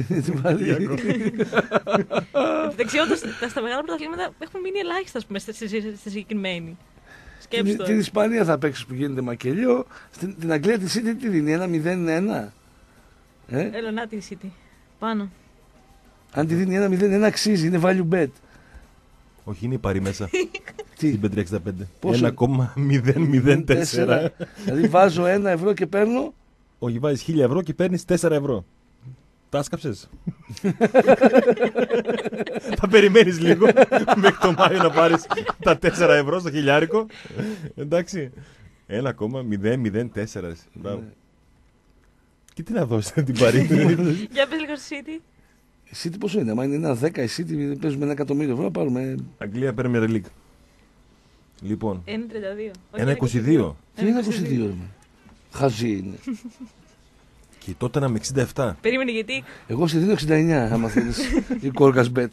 B: Εντάξει, όντως στα μεγάλα πρωταθλήματα έχουν μείνει ελάχιστα, ας πούμε, στη συγκεκριμένη. Σκέψτε.
C: Την Ισπανία θα παίξει που γίνεται μακελιό. Την Αγγλία τη City τι δίνει, 1-0-1.
B: Έλα να τη City. Πάνω.
C: Αν τη δίνει 1-0-1 αξίζει, είναι value bet.
A: Όχι, είναι η Παρή μέσα.
C: Τι?
A: Στην 565.
C: Πόσο?
A: 1,004.
C: Δηλαδή βάζω 1 ευρώ και παίρνω.
A: Όχι, βάζεις 1.000 ευρώ και παίρνεις 4 ευρώ. Τα άσκαψες. Θα περιμένεις λίγο μέχρι το Μάιο να πάρεις τα 4 ευρώ στο χιλιάρικο. Εντάξει. 1,004. Μπράβο. Και τι να δώσετε την Παρή.
B: Για πες λίγο στη City.
C: Η City πόσο είναι, άμα είναι 1,10 η City παίζουμε 1 εκατομμύριο ευρώ να πάρουμε.
A: Αγγλία Premier League. Λοιπόν.
B: 1,32.
A: 1,22.
C: Τι είναι 22 ρε. Χαζί είναι.
A: Και τότε να με 67.
B: Περίμενε γιατί.
C: Εγώ σε δίνω 69 άμα θέλεις. Η Κόρκας Bet.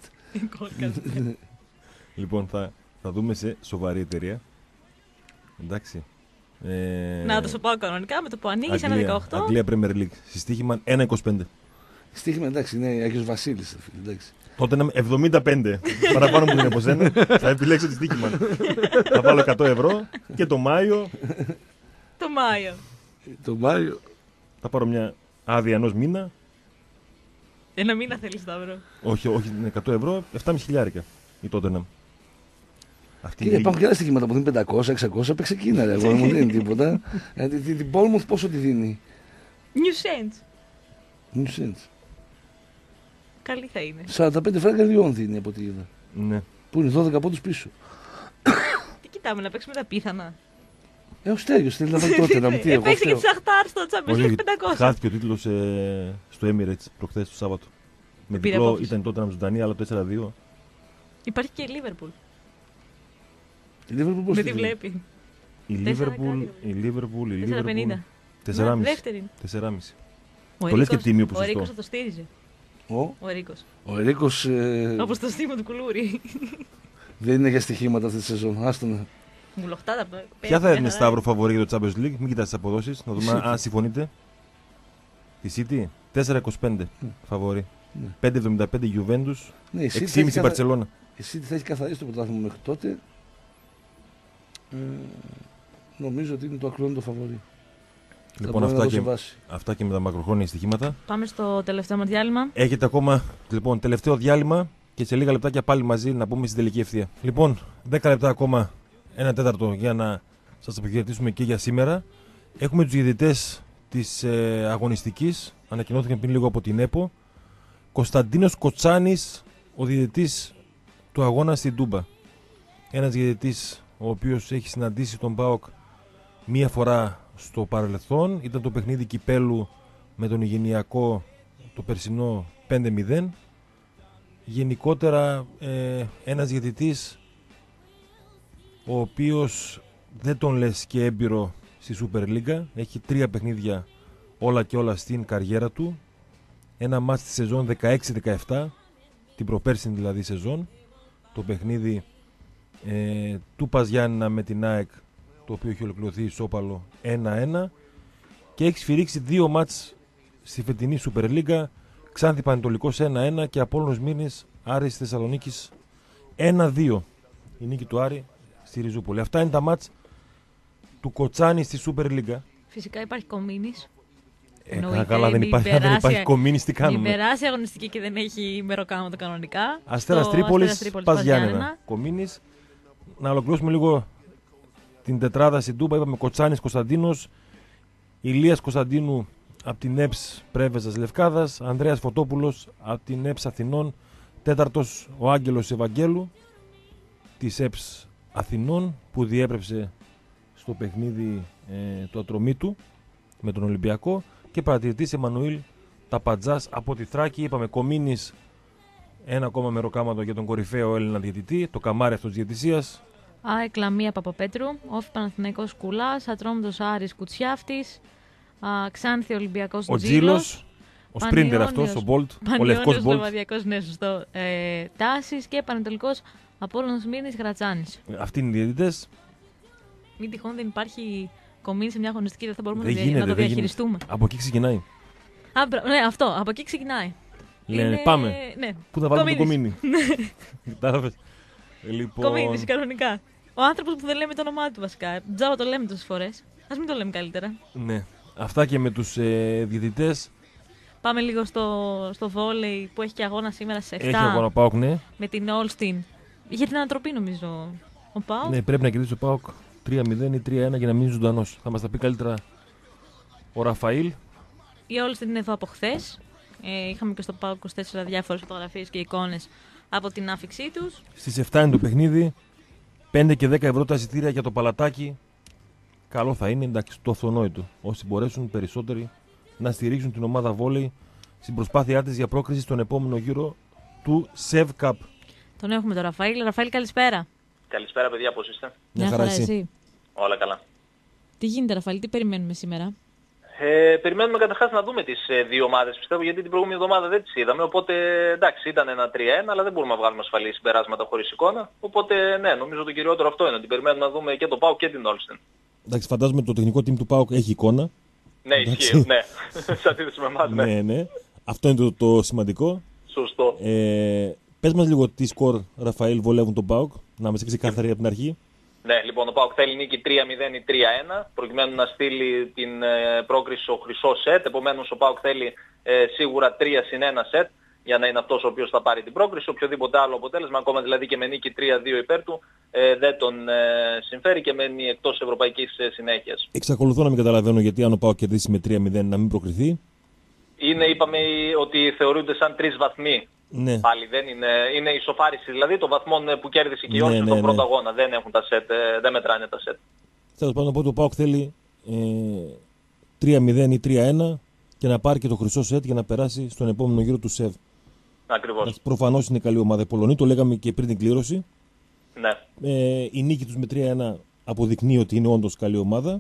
A: Λοιπόν, θα δούμε σε σοβαρή εταιρεία. Εντάξει.
B: Να το σου πάω κανονικά με το που ανοίγει ένα 18.
A: Αγγλία Premier League. Συστοίχημα 1,25.
C: Στοίχημα εντάξει, είναι Άγιος Βασίλης. Εντάξει.
A: Τότε να 75. Παραπάνω μου είναι από σένα. Θα επιλέξω τη στοίχημα. Θα βάλω 100 ευρώ και το Μάιο
B: Το Μάιο.
C: Το Μάιο.
A: θα πάρω μια άδεια ενός μήνα.
B: Ένα μήνα θέλει, Σταύρο.
A: Όχι, είναι 100 ευρώ, 7,5 χιλιάρικα η Tottenham. Αυτή
C: Κύριε, υπάρχουν και άλλα στοιχήματα που δίνουν 500-600, παίξε εκείνα, ρε. Εγώ δεν μου δίνει τίποτα. Την Bournemouth πόσο τη δίνει?
B: New Saints.
C: New Saints.
B: Καλή θα είναι.
C: 45 φράγκα Λιόν δίνει από ό,τι είδα.
A: Ναι.
C: Που είναι 12 πόντους πίσω.
B: Τι κοιτάμε, να παίξουμε τα πίθανα.
C: Ο Στέγιος θέλει να βάλει τότε να μου τι εγώ.
B: Παίξει και
C: φταίω.
B: τη Σαχτάρ στο Champions League 500.
A: Χάθηκε ο τίτλος στο Emirates προχθές το Σάββατο. Με
B: Πήρε
A: διπλό
B: απόφαση.
A: ήταν τότε να ζωντανή, αλλά το 4-2.
B: Υπάρχει και η Liverpool.
C: Η Liverpool πώς
B: Με
C: τη
B: τι
C: δίνει?
B: βλέπει.
A: Η
B: 4
A: Liverpool,
B: 4,50.
A: 4,5.
B: Δεύτερη.
A: 4,5.
B: Ο
A: Το λες και
B: Ερίκος-
A: τίμιο
B: Ο
A: ποσοστό.
B: Ερίκος θα το στήριζε. Ο Ερίκος.
C: Ο Ερίκος
B: Όπως το στήμα του κουλούρι.
C: δεν είναι για στοιχήματα αυτή τη σεζόν. Άστονα.
B: Μου λοχτά τα
A: Ποια θα είναι Σταύρο φαβορί για το Champions League, μην κοιτάς τις αποδόσεις, να δούμε
C: City.
A: αν συμφωνείτε. Η City, 4,25 φαβορί.
C: Ναι.
A: 5,75 Juventus,
C: Ναι, η City
A: 6,5 Barcelona.
C: Η City θα έχει καθαρίσει το πρωτάθλημα μέχρι τότε. Νομίζω ότι είναι το ακρόνητο φαβορί.
A: Λοιπόν, αυτά και με τα μακροχρόνια στοιχήματα.
B: Πάμε στο τελευταίο μας διάλειμμα.
A: Έχετε ακόμα, λοιπόν, τελευταίο διάλειμμα και σε λίγα λεπτάκια πάλι μαζί να πούμε στην τελική ευθεία. Λοιπόν, 10 λεπτά ακόμα, 1/4 για να σας αποχαιρετήσουμε και για σήμερα. Έχουμε τους διαιτητές της αγωνιστικής, ανακοινώθηκαν πριν λίγο από την ΕΠΟ. Κωνσταντίνος Κοτσάνης, ο διαιτητής του αγώνα στην Τούμπα. Ένας διαιτητής ο οποίος έχει συναντήσει τον ΠΑΟΚ μία φορά στο παρελθόν. Ήταν το παιχνίδι κυπέλου με τον Υγενειακό το περσινό 5-0. Γενικότερα ένας διαιτητής ο οποίος δεν τον λες και έμπειρο στη Super League. Έχει 3 παιχνίδια όλα και όλα στην καριέρα του. Ένα μάτς στη σεζόν 16-17, την προπέρσινη δηλαδή σεζόν. Το παιχνίδι του Παζιάννηνα με την ΑΕΚ, το οποίο έχει ολοκληρωθεί ισόπαλο 1-1. Και έχει σφυρίξει 2 μάτς στη φετινή Super League. Ξάνθη Πανετολικός 1-1 και Απόλλωνος Μήνης Άρης Θεσσαλονίκης 1-2. Η νίκη του Άρη στη Ριζούπολη. Αυτά είναι τα μάτς του Κοτσάνη στη Super League.
B: Φυσικά υπάρχει Κομίνης.
A: Καλά, δεν υπάρχει Κομίνης, τι
B: Μην
A: κάνουμε.
B: περάσει αγωνιστική και δεν έχει ημεροκάματο κανονικά.
A: Αστέρας Τρίπολης, Πας Γιάννενα. Κομίνης. Να ολοκληρώσουμε λίγο την τετράδα στην Τούμπα. Είπαμε Κοτσάνης Κωνσταντίνος, Ηλίας Κωνσταντίνου από την ΕΠΣ Πρέβεζας Λευκάδας, Ανδρέας Φωτόπουλος από την ΕΠΣ Αθηνών, τέταρτος ο Άγγελος Ευαγγέλου της ΕΠΣ Αθηνών που διέπρεψε στο παιχνίδι του Ατρωμίτου με τον Ολυμπιακό, και παρατηρητής Εμμανουήλ Ταπατζάς από τη Θράκη. Είπαμε Κομίνης, ένα ακόμα μεροκάματο για τον κορυφαίο Έλληνα διαιτητή, το καμάρι αυτός διαιτησίας.
B: ΑΕΚ Λαμία Παπαπέτρου, Όφη Παναθηναϊκός Κουλάς, Ατρόμητος Άρης Κουτσιάφτης, Ξάνθη Ολυμπιακός
A: Ο
B: Τζίλος,
A: Τζίλος, ο σπρίντερ αυτός, ο Μπολτ, ο λευκός Μπολτ.
B: Σλοβαδιακός, ναι, σωστό. Τάσης και Πανετολικός Απόλλωνος Μήνης Γρατσάνης.
A: Αυτοί είναι οι διαιτητές.
B: Μην τυχόν δεν υπάρχει Κομίνη σε μια αγωνιστική, δεν θα μπορούμε
A: Δεν
B: να
A: γίνεται,
B: το
A: δεν
B: διαχειριστούμε.
A: Από εκεί ξεκινάει.
B: Ναι, αυτό. Από εκεί ξεκινάει.
A: Λένε πάμε.
B: Ναι.
A: Πού θα βάλουμε το κομίνι. Κατάλαβες. Λοιπόν...
B: Κομίνης, κανονικά. Ο άνθρωπος που δεν λέμε το όνομά του βασικά. Τζάμπα το λέμε τόσες φορές. Ας μην το λέμε καλύτερα.
A: Ναι. Αυτά και με τους διαιτητές.
B: Πάμε λίγο στο βόλεϊ που έχει και αγώνα σήμερα σε 7.
A: Έχει αγώνα ο ΠΑΟΚ, ναι.
B: Με την Όλστιν. Για την ανατροπή νομίζω ο ΠΑΟΚ.
A: Ναι, πρέπει να κερδίσει ο ΠΑΟΚ 3-0 ή 3-1 για να μείνει ζωντανός. Θα μας τα πει καλύτερα ο Ραφαήλ.
B: Η Όλστιν είναι εδώ από χθες. Είχαμε και στο ΠΑΟΚ 24 διάφορες φωτογραφίες και εικόνες από την άφηξή τους.
A: Στις 7 είναι το παιχνίδι. 5 και 10 ευρώ τα εισιτήρια για το παλατάκι. Καλό θα είναι, εντάξει, το αυτονόητο. Όσοι μπορέσουν περισσότεροι να στηρίξουν την ομάδα βόλεϊ στην προσπάθειά της για πρόκριση στον επόμενο γύρο του ΣΕΒ Cup.
B: Τον έχουμε τον Ραφαήλ. Ραφαήλ, καλησπέρα.
F: Καλησπέρα, παιδιά, πώς είστε?
A: Μια χαρά εσύ.
F: Όλα καλά.
B: Τι γίνεται, Ραφαήλ, τι περιμένουμε σήμερα?
F: Περιμένουμε καταρχάς να δούμε τις δύο ομάδες, πιστεύω, γιατί την προηγούμενη εβδομάδα δεν τις είδαμε. Οπότε εντάξει, ήταν ένα 3-1, αλλά δεν μπορούμε να βγάλουμε ασφαλή συμπεράσματα χωρίς εικόνα. Οπότε ναι, νομίζω το κυριότερο αυτό είναι ότι περιμένουμε να δούμε και το ΠΑΟΚ και την Όλστιν.
A: Εντάξει, φαντάζομαι το τεχνικό team του ΠΑΟΚ έχει εικόνα.
F: Ναι, ισχύει, ναι. Σε αντίθεση με εμάς, ναι.
A: Ναι. Αυτό είναι το σημαντικό.
F: Σωστό.
A: Πες μας λίγο τι σκορ, Ραφαήλ, βολεύουν τον ΠΑΟΚ, να είμαστε ξεκάθαροι από την αρχή.
F: Ναι, λοιπόν, ο ΠΑΟΚ θέλει νίκη 3-0 ή 3-1, προκειμένου να στείλει την πρόκριση στο χρυσό σετ. Επομένως, ο ΠΑΟΚ θέλει σίγουρα 3-1 σετ για να είναι αυτός ο οποίος θα πάρει την πρόκριση. Οποιοδήποτε άλλο αποτέλεσμα, ακόμα δηλαδή και με νίκη 3-2 υπέρ του, δεν τον συμφέρει και μένει εκτός ευρωπαϊκής συνέχειας.
A: Εξακολουθώ να μην καταλαβαίνω γιατί αν ο ΠΑΟΚ κερδίσει με 3-0 να μην προκριθεί.
F: Είπαμε ότι θεωρούνται σαν 3 βαθμοί.
A: Ναι.
F: Πάλι δεν είναι ισοφάριση δηλαδή των βαθμών που κέρδισε και η Όλστιν στον πρώτο αγώνα. Δεν έχουν τα σετ, δεν μετράνε τα σετ.
A: Τέλος πάντων, οπότε ο ΠΑΟΚ θέλει 3-0 ή 3-1 και να πάρει και το χρυσό σετ για να περάσει στον επόμενο γύρο του ΣΕΒ.
F: Ακριβώς.
A: Προφανώς είναι καλή ομάδα η Πολωνή, το λέγαμε και πριν την κλήρωση.
F: Ναι.
A: Η νίκη τους με 3-1 αποδεικνύει ότι είναι όντως καλή ομάδα.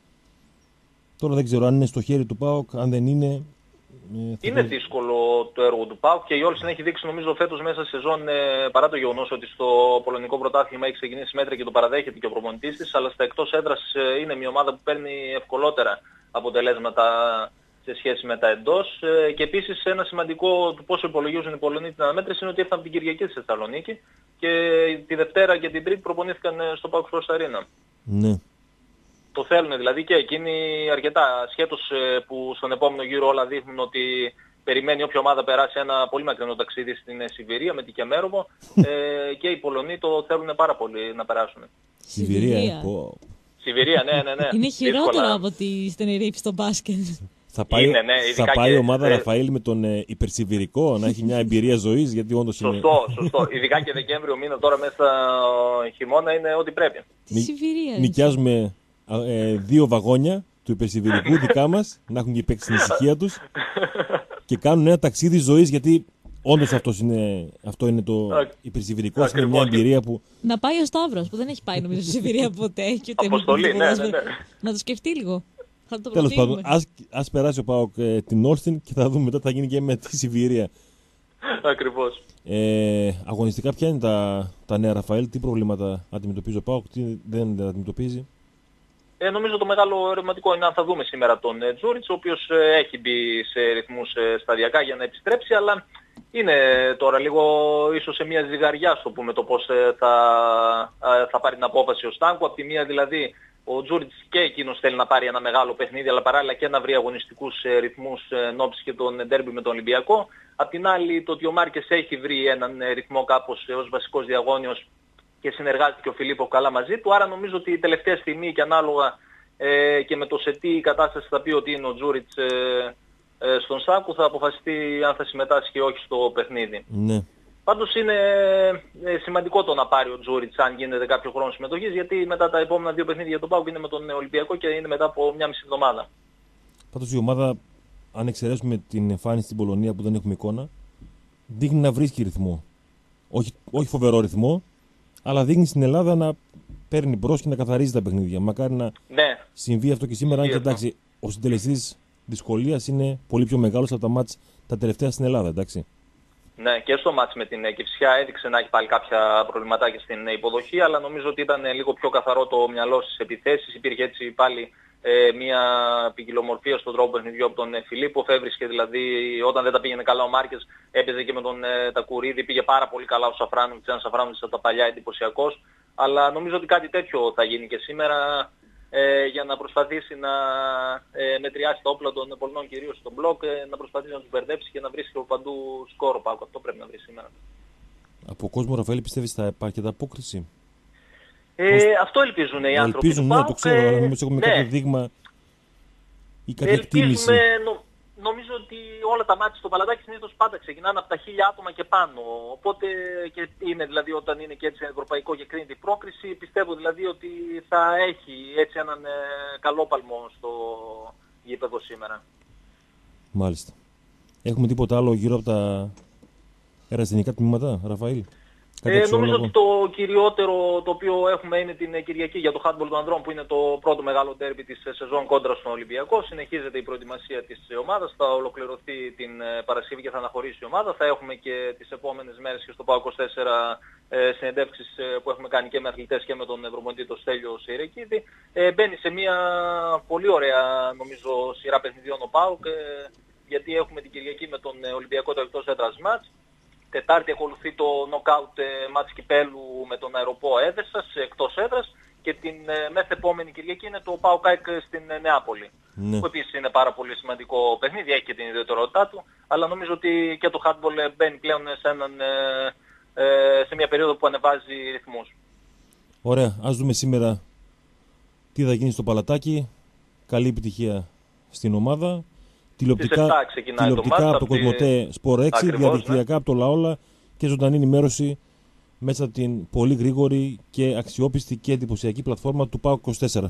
A: Τώρα δεν ξέρω αν είναι στο χέρι του ΠΑΟΚ, αν δεν είναι.
F: Είναι δύσκολο το έργο του ΠΑΟΚ και η Όλστιν έχει δείξει νομίζω φέτος μέσα σε σεζόν, παρά το γεγονός ότι στο πολωνικό πρωτάθλημα έχει ξεκινήσει μέτρα και το παραδέχεται και ο προπονητής της, αλλά στα εκτός έδρας είναι μια ομάδα που παίρνει ευκολότερα αποτελέσματα σε σχέση με τα εντός. Και επίσης ένα σημαντικό του πόσο υπολογίζουν οι Πολωνοί την αναμέτρηση είναι ότι ήρθαν από την Κυριακή στη Θεσσαλονίκη και τη Δευτέρα και την Τρίτη προπονήθηκαν στο ΠΑΟΚ Sports Arena.
A: Ναι.
F: Το θέλουν δηλαδή και εκείνοι αρκετά, ασχέτως που στον επόμενο γύρο όλα δείχνουν ότι περιμένει όποια ομάδα περάσει ένα πολύ μακρινό ταξίδι στην Σιβηρία με την Κεμέροβο και οι Πολωνοί το θέλουν πάρα πολύ να περάσουν.
A: Σιβηρία.
F: Σιβηρία, ναι.
B: Είναι χειρότερο από τη Στενερίφη στο μπάσκετ.
A: Θα πάει η ομάδα Ραφαήλ με τον υπερσιβηρικό να έχει μια εμπειρία ζωής, γιατί όντως είναι.
F: Σωστό. Ειδικά και Δεκέμβριο μήνα τώρα μέσα χειμώνα είναι ό,τι πρέπει.
A: Νοικιάζουμε 2 βαγόνια του υπερσιβηρικού δικά μας, να έχουν και παίξει την ησυχία τους και κάνουν ένα ταξίδι ζωής, γιατί όντως αυτό είναι το υπερσιβηρικό, είναι μια εμπειρία που.
B: Να πάει ο Σταύρος που δεν έχει πάει νομίζω στη Σιβηρία ποτέ.
F: Αποστολή, ναι.
B: Να το σκεφτεί λίγο.
A: Τέλος πάντων, ας περάσει ο ΠΑΟΚ την Όλστιν και θα δούμε μετά τι θα γίνει και με τη Σιβηρία.
F: Ακριβώς.
A: Αγωνιστικά ποια είναι τα νέα, Ραφαήλ, τι προβλήματα αντιμετωπίζει ο ΠΑΟΚ, τι δεν αντιμετωπίζει?
F: Νομίζω το μεγάλο ερωτηματικό είναι αν θα δούμε σήμερα τον Τζούριτς, ο οποίος έχει μπει σε ρυθμούς σταδιακά για να επιστρέψει, αλλά είναι τώρα λίγο ίσως σε μια ζυγαριά, στο πούμε, το πώς θα πάρει την απόφαση ο Στάνκο. Απ' τη μία δηλαδή ο Τζούριτς και εκείνος θέλει να πάρει ένα μεγάλο παιχνίδι, αλλά παράλληλα και να βρει αγωνιστικούς ρυθμούς νόψη και τον ντέρμπι με τον Ολυμπιακό. Απ' την άλλη το ότι ο Μάρκες έχει βρει έναν ρυθμό κάπως ως βασικός διαγώνιος και συνεργάζεται και ο Φιλίππο καλά μαζί του, άρα νομίζω ότι η τελευταία στιγμή και ανάλογα και με το σε τι κατάσταση θα πει ότι είναι ο Τζούριτς στον Σάκου θα αποφασιστεί αν θα συμμετάσχει ή όχι στο παιχνίδι.
A: Ναι.
F: Πάντως είναι σημαντικό το να πάρει ο Τζούριτς αν γίνεται κάποιο χρόνο συμμετοχής, γιατί μετά τα επόμενα 2 παιχνίδια για τον ΠΑΟΚ είναι με τον Ολυμπιακό και είναι μετά από μια μισή εβδομάδα.
A: Πάντως η ομάδα, αν εξαιρέσουμε την εμφάνιση στην Πολωνία που δεν έχουμε εικόνα, δείχνει να βρίσκει ρυθμό. Όχι φοβερό ρυθμό, αλλά δείχνει στην Ελλάδα να παίρνει μπρος και να καθαρίζει τα παιχνίδια. Μακάρι να συμβεί αυτό και σήμερα. Αν και εντάξει, ο συντελεστής δυσκολίας είναι πολύ πιο μεγάλος από τα μάτς τα τελευταία στην Ελλάδα, εντάξει.
F: Ναι, και στο μάτς με την Κηφισιά έδειξε να έχει πάλι κάποια προβληματάκια στην υποδοχή, αλλά νομίζω ότι ήταν λίγο πιο καθαρό το μυαλό στις επιθέσεις. Υπήρχε έτσι πάλι μια ποικιλομορφία στον τρόπο παιχνιδιού από τον Φιλίπποφ. Έβρισκε δηλαδή όταν δεν τα πήγαινε καλά ο Μάρκες, έπαιζε και με τον Τακουρίδη. Πήγε πάρα πολύ καλά ο Σαφράνοβιτς, ένας Σαφράνοβιτς από τα παλιά εντυπωσιακός. Αλλά νομίζω ότι κάτι τέτοιο θα γίνει και σήμερα για να προσπαθήσει να μετριάσει τα όπλα των Πολωνών, κυρίως στον μπλοκ, να προσπαθήσει να τους μπερδέψει και να βρίσκει παντού σκόρο. Αυτό πρέπει να βρει σήμερα.
A: Από κόσμο, Ραφαήλ, πιστεύεις θα υπάρχει ανταπόκριση?
F: Αυτό ελπίζουν οι άνθρωποι.
A: Ελπίζουν, ναι, το ξέρω, αλλά νομίζω έχουμε κάποιο δείγμα ή κάποια εκτίμηση.
F: Νομίζω ότι όλα τα μάτια στο Παλατάκι συνήθως πάντα ξεκινάνε από τα 1000 άτομα και πάνω. Οπότε και είναι δηλαδή όταν είναι και έτσι ευρωπαϊκό και κρίνεται η πρόκριση, πιστεύω δηλαδή ότι θα έχει έτσι έναν καλό παλμό στο γήπεδο σήμερα.
A: Μάλιστα. Έχουμε τίποτα άλλο γύρω από τα ερασιτεχνικά τμήματα, Ραφαήλ?
F: Νομίζω ότι το κυριότερο το οποίο έχουμε είναι την Κυριακή για το handball των ανδρών, που είναι το πρώτο μεγάλο ντέρμπι της σεζόν κόντρα στον Ολυμπιακό. Συνεχίζεται η προετοιμασία της ομάδας, θα ολοκληρωθεί την Παρασκευή και θα αναχωρήσει η ομάδα. Θα έχουμε και τις επόμενες μέρες και στο ΠΑΟ 24 συνεντεύξεις που έχουμε κάνει και με αθλητές και με τον Ευρωμονητή τον Στέλιο Σιρεκίδη. Μπαίνει σε μια πολύ ωραία νομίζω σειρά παιχνιδιών ο ΠΑΟΚ, γιατί έχουμε την Κυριακή με τον Ολυμπιακό το εκτός έδρας μάτς. Τετάρτη ακολουθεί το νοκάουτ μάτς κυπέλου με τον Αεροπό Έδεσας εκτός έδρας και την μεθεπόμενη Κυριακή είναι το ΠΑΟΚ ΑΕΚ στην Νεάπολη.
A: Ναι.
F: Που επίσης είναι πάρα πολύ σημαντικό παιχνίδι, έχει και την ιδιαιτερότητά του, αλλά νομίζω ότι και το handball μπαίνει πλέον σε μια περίοδο που ανεβάζει ρυθμούς.
A: Ωραία, ας δούμε σήμερα τι θα γίνει στο Παλατάκι. Καλή επιτυχία στην ομάδα. Τηλεοπτικά από το Κοσμοτέ Σπορ 6, διαδικτυακά από το Λαόλα και ζωντανή ενημέρωση μέσα από την πολύ γρήγορη και αξιόπιστη και εντυπωσιακή πλατφόρμα του ΠΑΟΚ 24.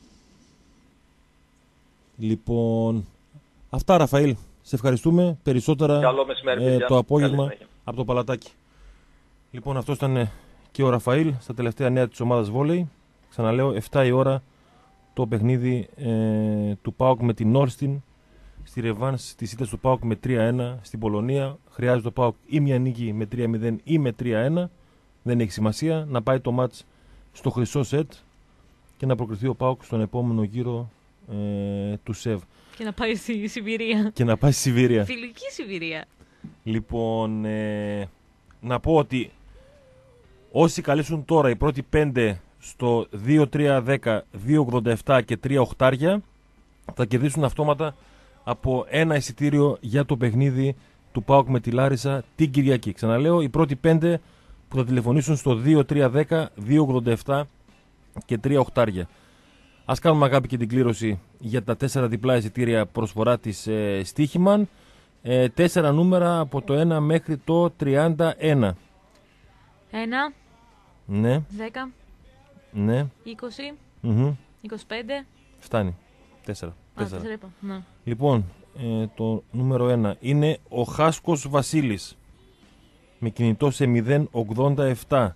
A: Λοιπόν, αυτά, Ραφαήλ. Σε ευχαριστούμε. Περισσότερα το απόγευμα από το Παλατάκι. Λοιπόν, αυτό ήταν και ο Ραφαήλ στα τελευταία νέα της ομάδας βόλεϊ. Ξαναλέω, 7 η ώρα το παιχνίδι του ΠΑΟΚ με την Όρστιν. Στη ρεβάνς της ήττας του ΠΑΟΚ με 3-1 στην Πολωνία. Χρειάζεται το ΠΑΟΚ ή μια νίκη με 3-0 ή με 3-1. Δεν έχει σημασία. Να πάει το μάτς στο χρυσό σετ και να προκριθεί ο ΠΑΟΚ στον επόμενο γύρο του ΣΕΒ.
B: Και να πάει στη Σιβηρία.
A: Και να πάει στη Σιβηρία.
B: Φιλική Σιβηρία.
A: Λοιπόν, να πω ότι όσοι καλέσουν τώρα οι πρώτοι 5 στο 2-3-10, 2-87 και 3 οχτάρια θα κερδίσουν αυτόματα από ένα εισιτήριο για το παιχνίδι του ΠΑΟΚ με τη Λάρισα την Κυριακή. Ξαναλέω, οι πρώτοι 5 που θα τηλεφωνήσουν στο 2-3-10, 2-87 και 3 οχτάρια. Ας κάνουμε, αγάπη, και την κλήρωση για τα 4 διπλά εισιτήρια προσφορά της Στίχημαν. 4 νούμερα από το 1 μέχρι το 31.
B: 1.
A: Ναι.
B: 10.
A: Ναι.
B: 20. 25.
A: Φτάνει. 4.
B: Ναι.
A: Λοιπόν, το νούμερο 1 είναι ο Χάσκος Βασίλης με κινητό σε 087.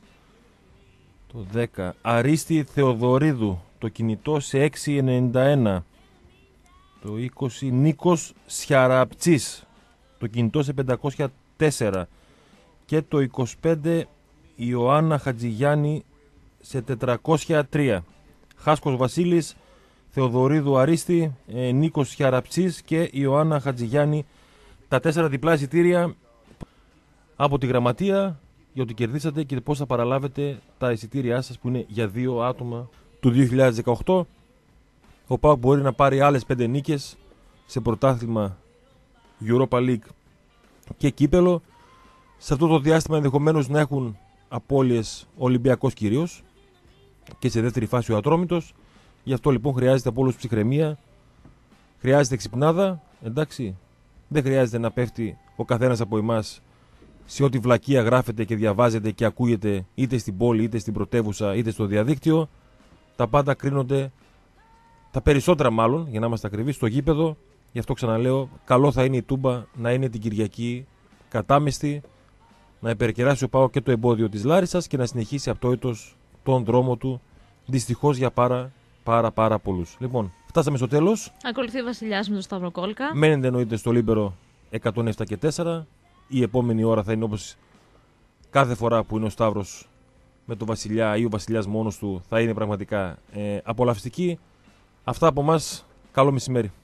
A: Το 10. Αρίστη Θεοδωρίδου, το κινητό σε 691. Το 20. Νίκος Σιαραπτσής, το κινητό σε 504. Και το 25. Ιωάννα Χατζηγιάννη σε 403. Χάσκος Βασίλης, Θεοδωρίδου Αρίστη, Νίκος Σιαραψής και Ιωάννα Χατζηγιάννη. Τα 4 διπλά εισιτήρια από τη γραμματεία για ότι κερδίσατε και πώς θα παραλάβετε τα εισιτήριά σας που είναι για 2 άτομα του 2018. Ο ΠΑΟΚ μπορεί να πάρει άλλες 5 νίκες σε πρωτάθλημα, Europa League και κύπελο. Σε αυτό το διάστημα ενδεχομένως να έχουν απώλειες Ολυμπιακός κυρίως και σε δεύτερη φάση ο Ατρόμητος. Γι' αυτό λοιπόν χρειάζεται από όλους ψυχραιμία, χρειάζεται ξυπνάδα, εντάξει. Δεν χρειάζεται να πέφτει ο καθένας από εμάς σε ό,τι βλακεία γράφεται και διαβάζεται και ακούγεται είτε στην πόλη, είτε στην πρωτεύουσα, είτε στο διαδίκτυο. Τα πάντα κρίνονται, τα περισσότερα μάλλον, για να είμαστε ακριβείς, στο γήπεδο. Γι' αυτό ξαναλέω, καλό θα είναι η Τούμπα να είναι την Κυριακή κατάμεστη, να υπερκεράσει ο ΠΑΟΚ και το εμπόδιο της Λάρισσας και να συνεχίσει απτόητος τον δρόμο του, δυστυχώς για πάρα πολλούς. Λοιπόν, φτάσαμε στο τέλος.
B: Ακολουθεί ο Βασιλιάς με τον Σταύρο Κόλκα.
A: Μένετε εννοείται στο Λίμπερο 107 και 4. η επόμενη ώρα θα είναι όπως κάθε φορά που είναι ο Σταύρος με τον Βασιλιά ή ο Βασιλιάς μόνος του, θα είναι πραγματικά απολαυστική. Αυτά από εμάς. Καλό μεσημέρι.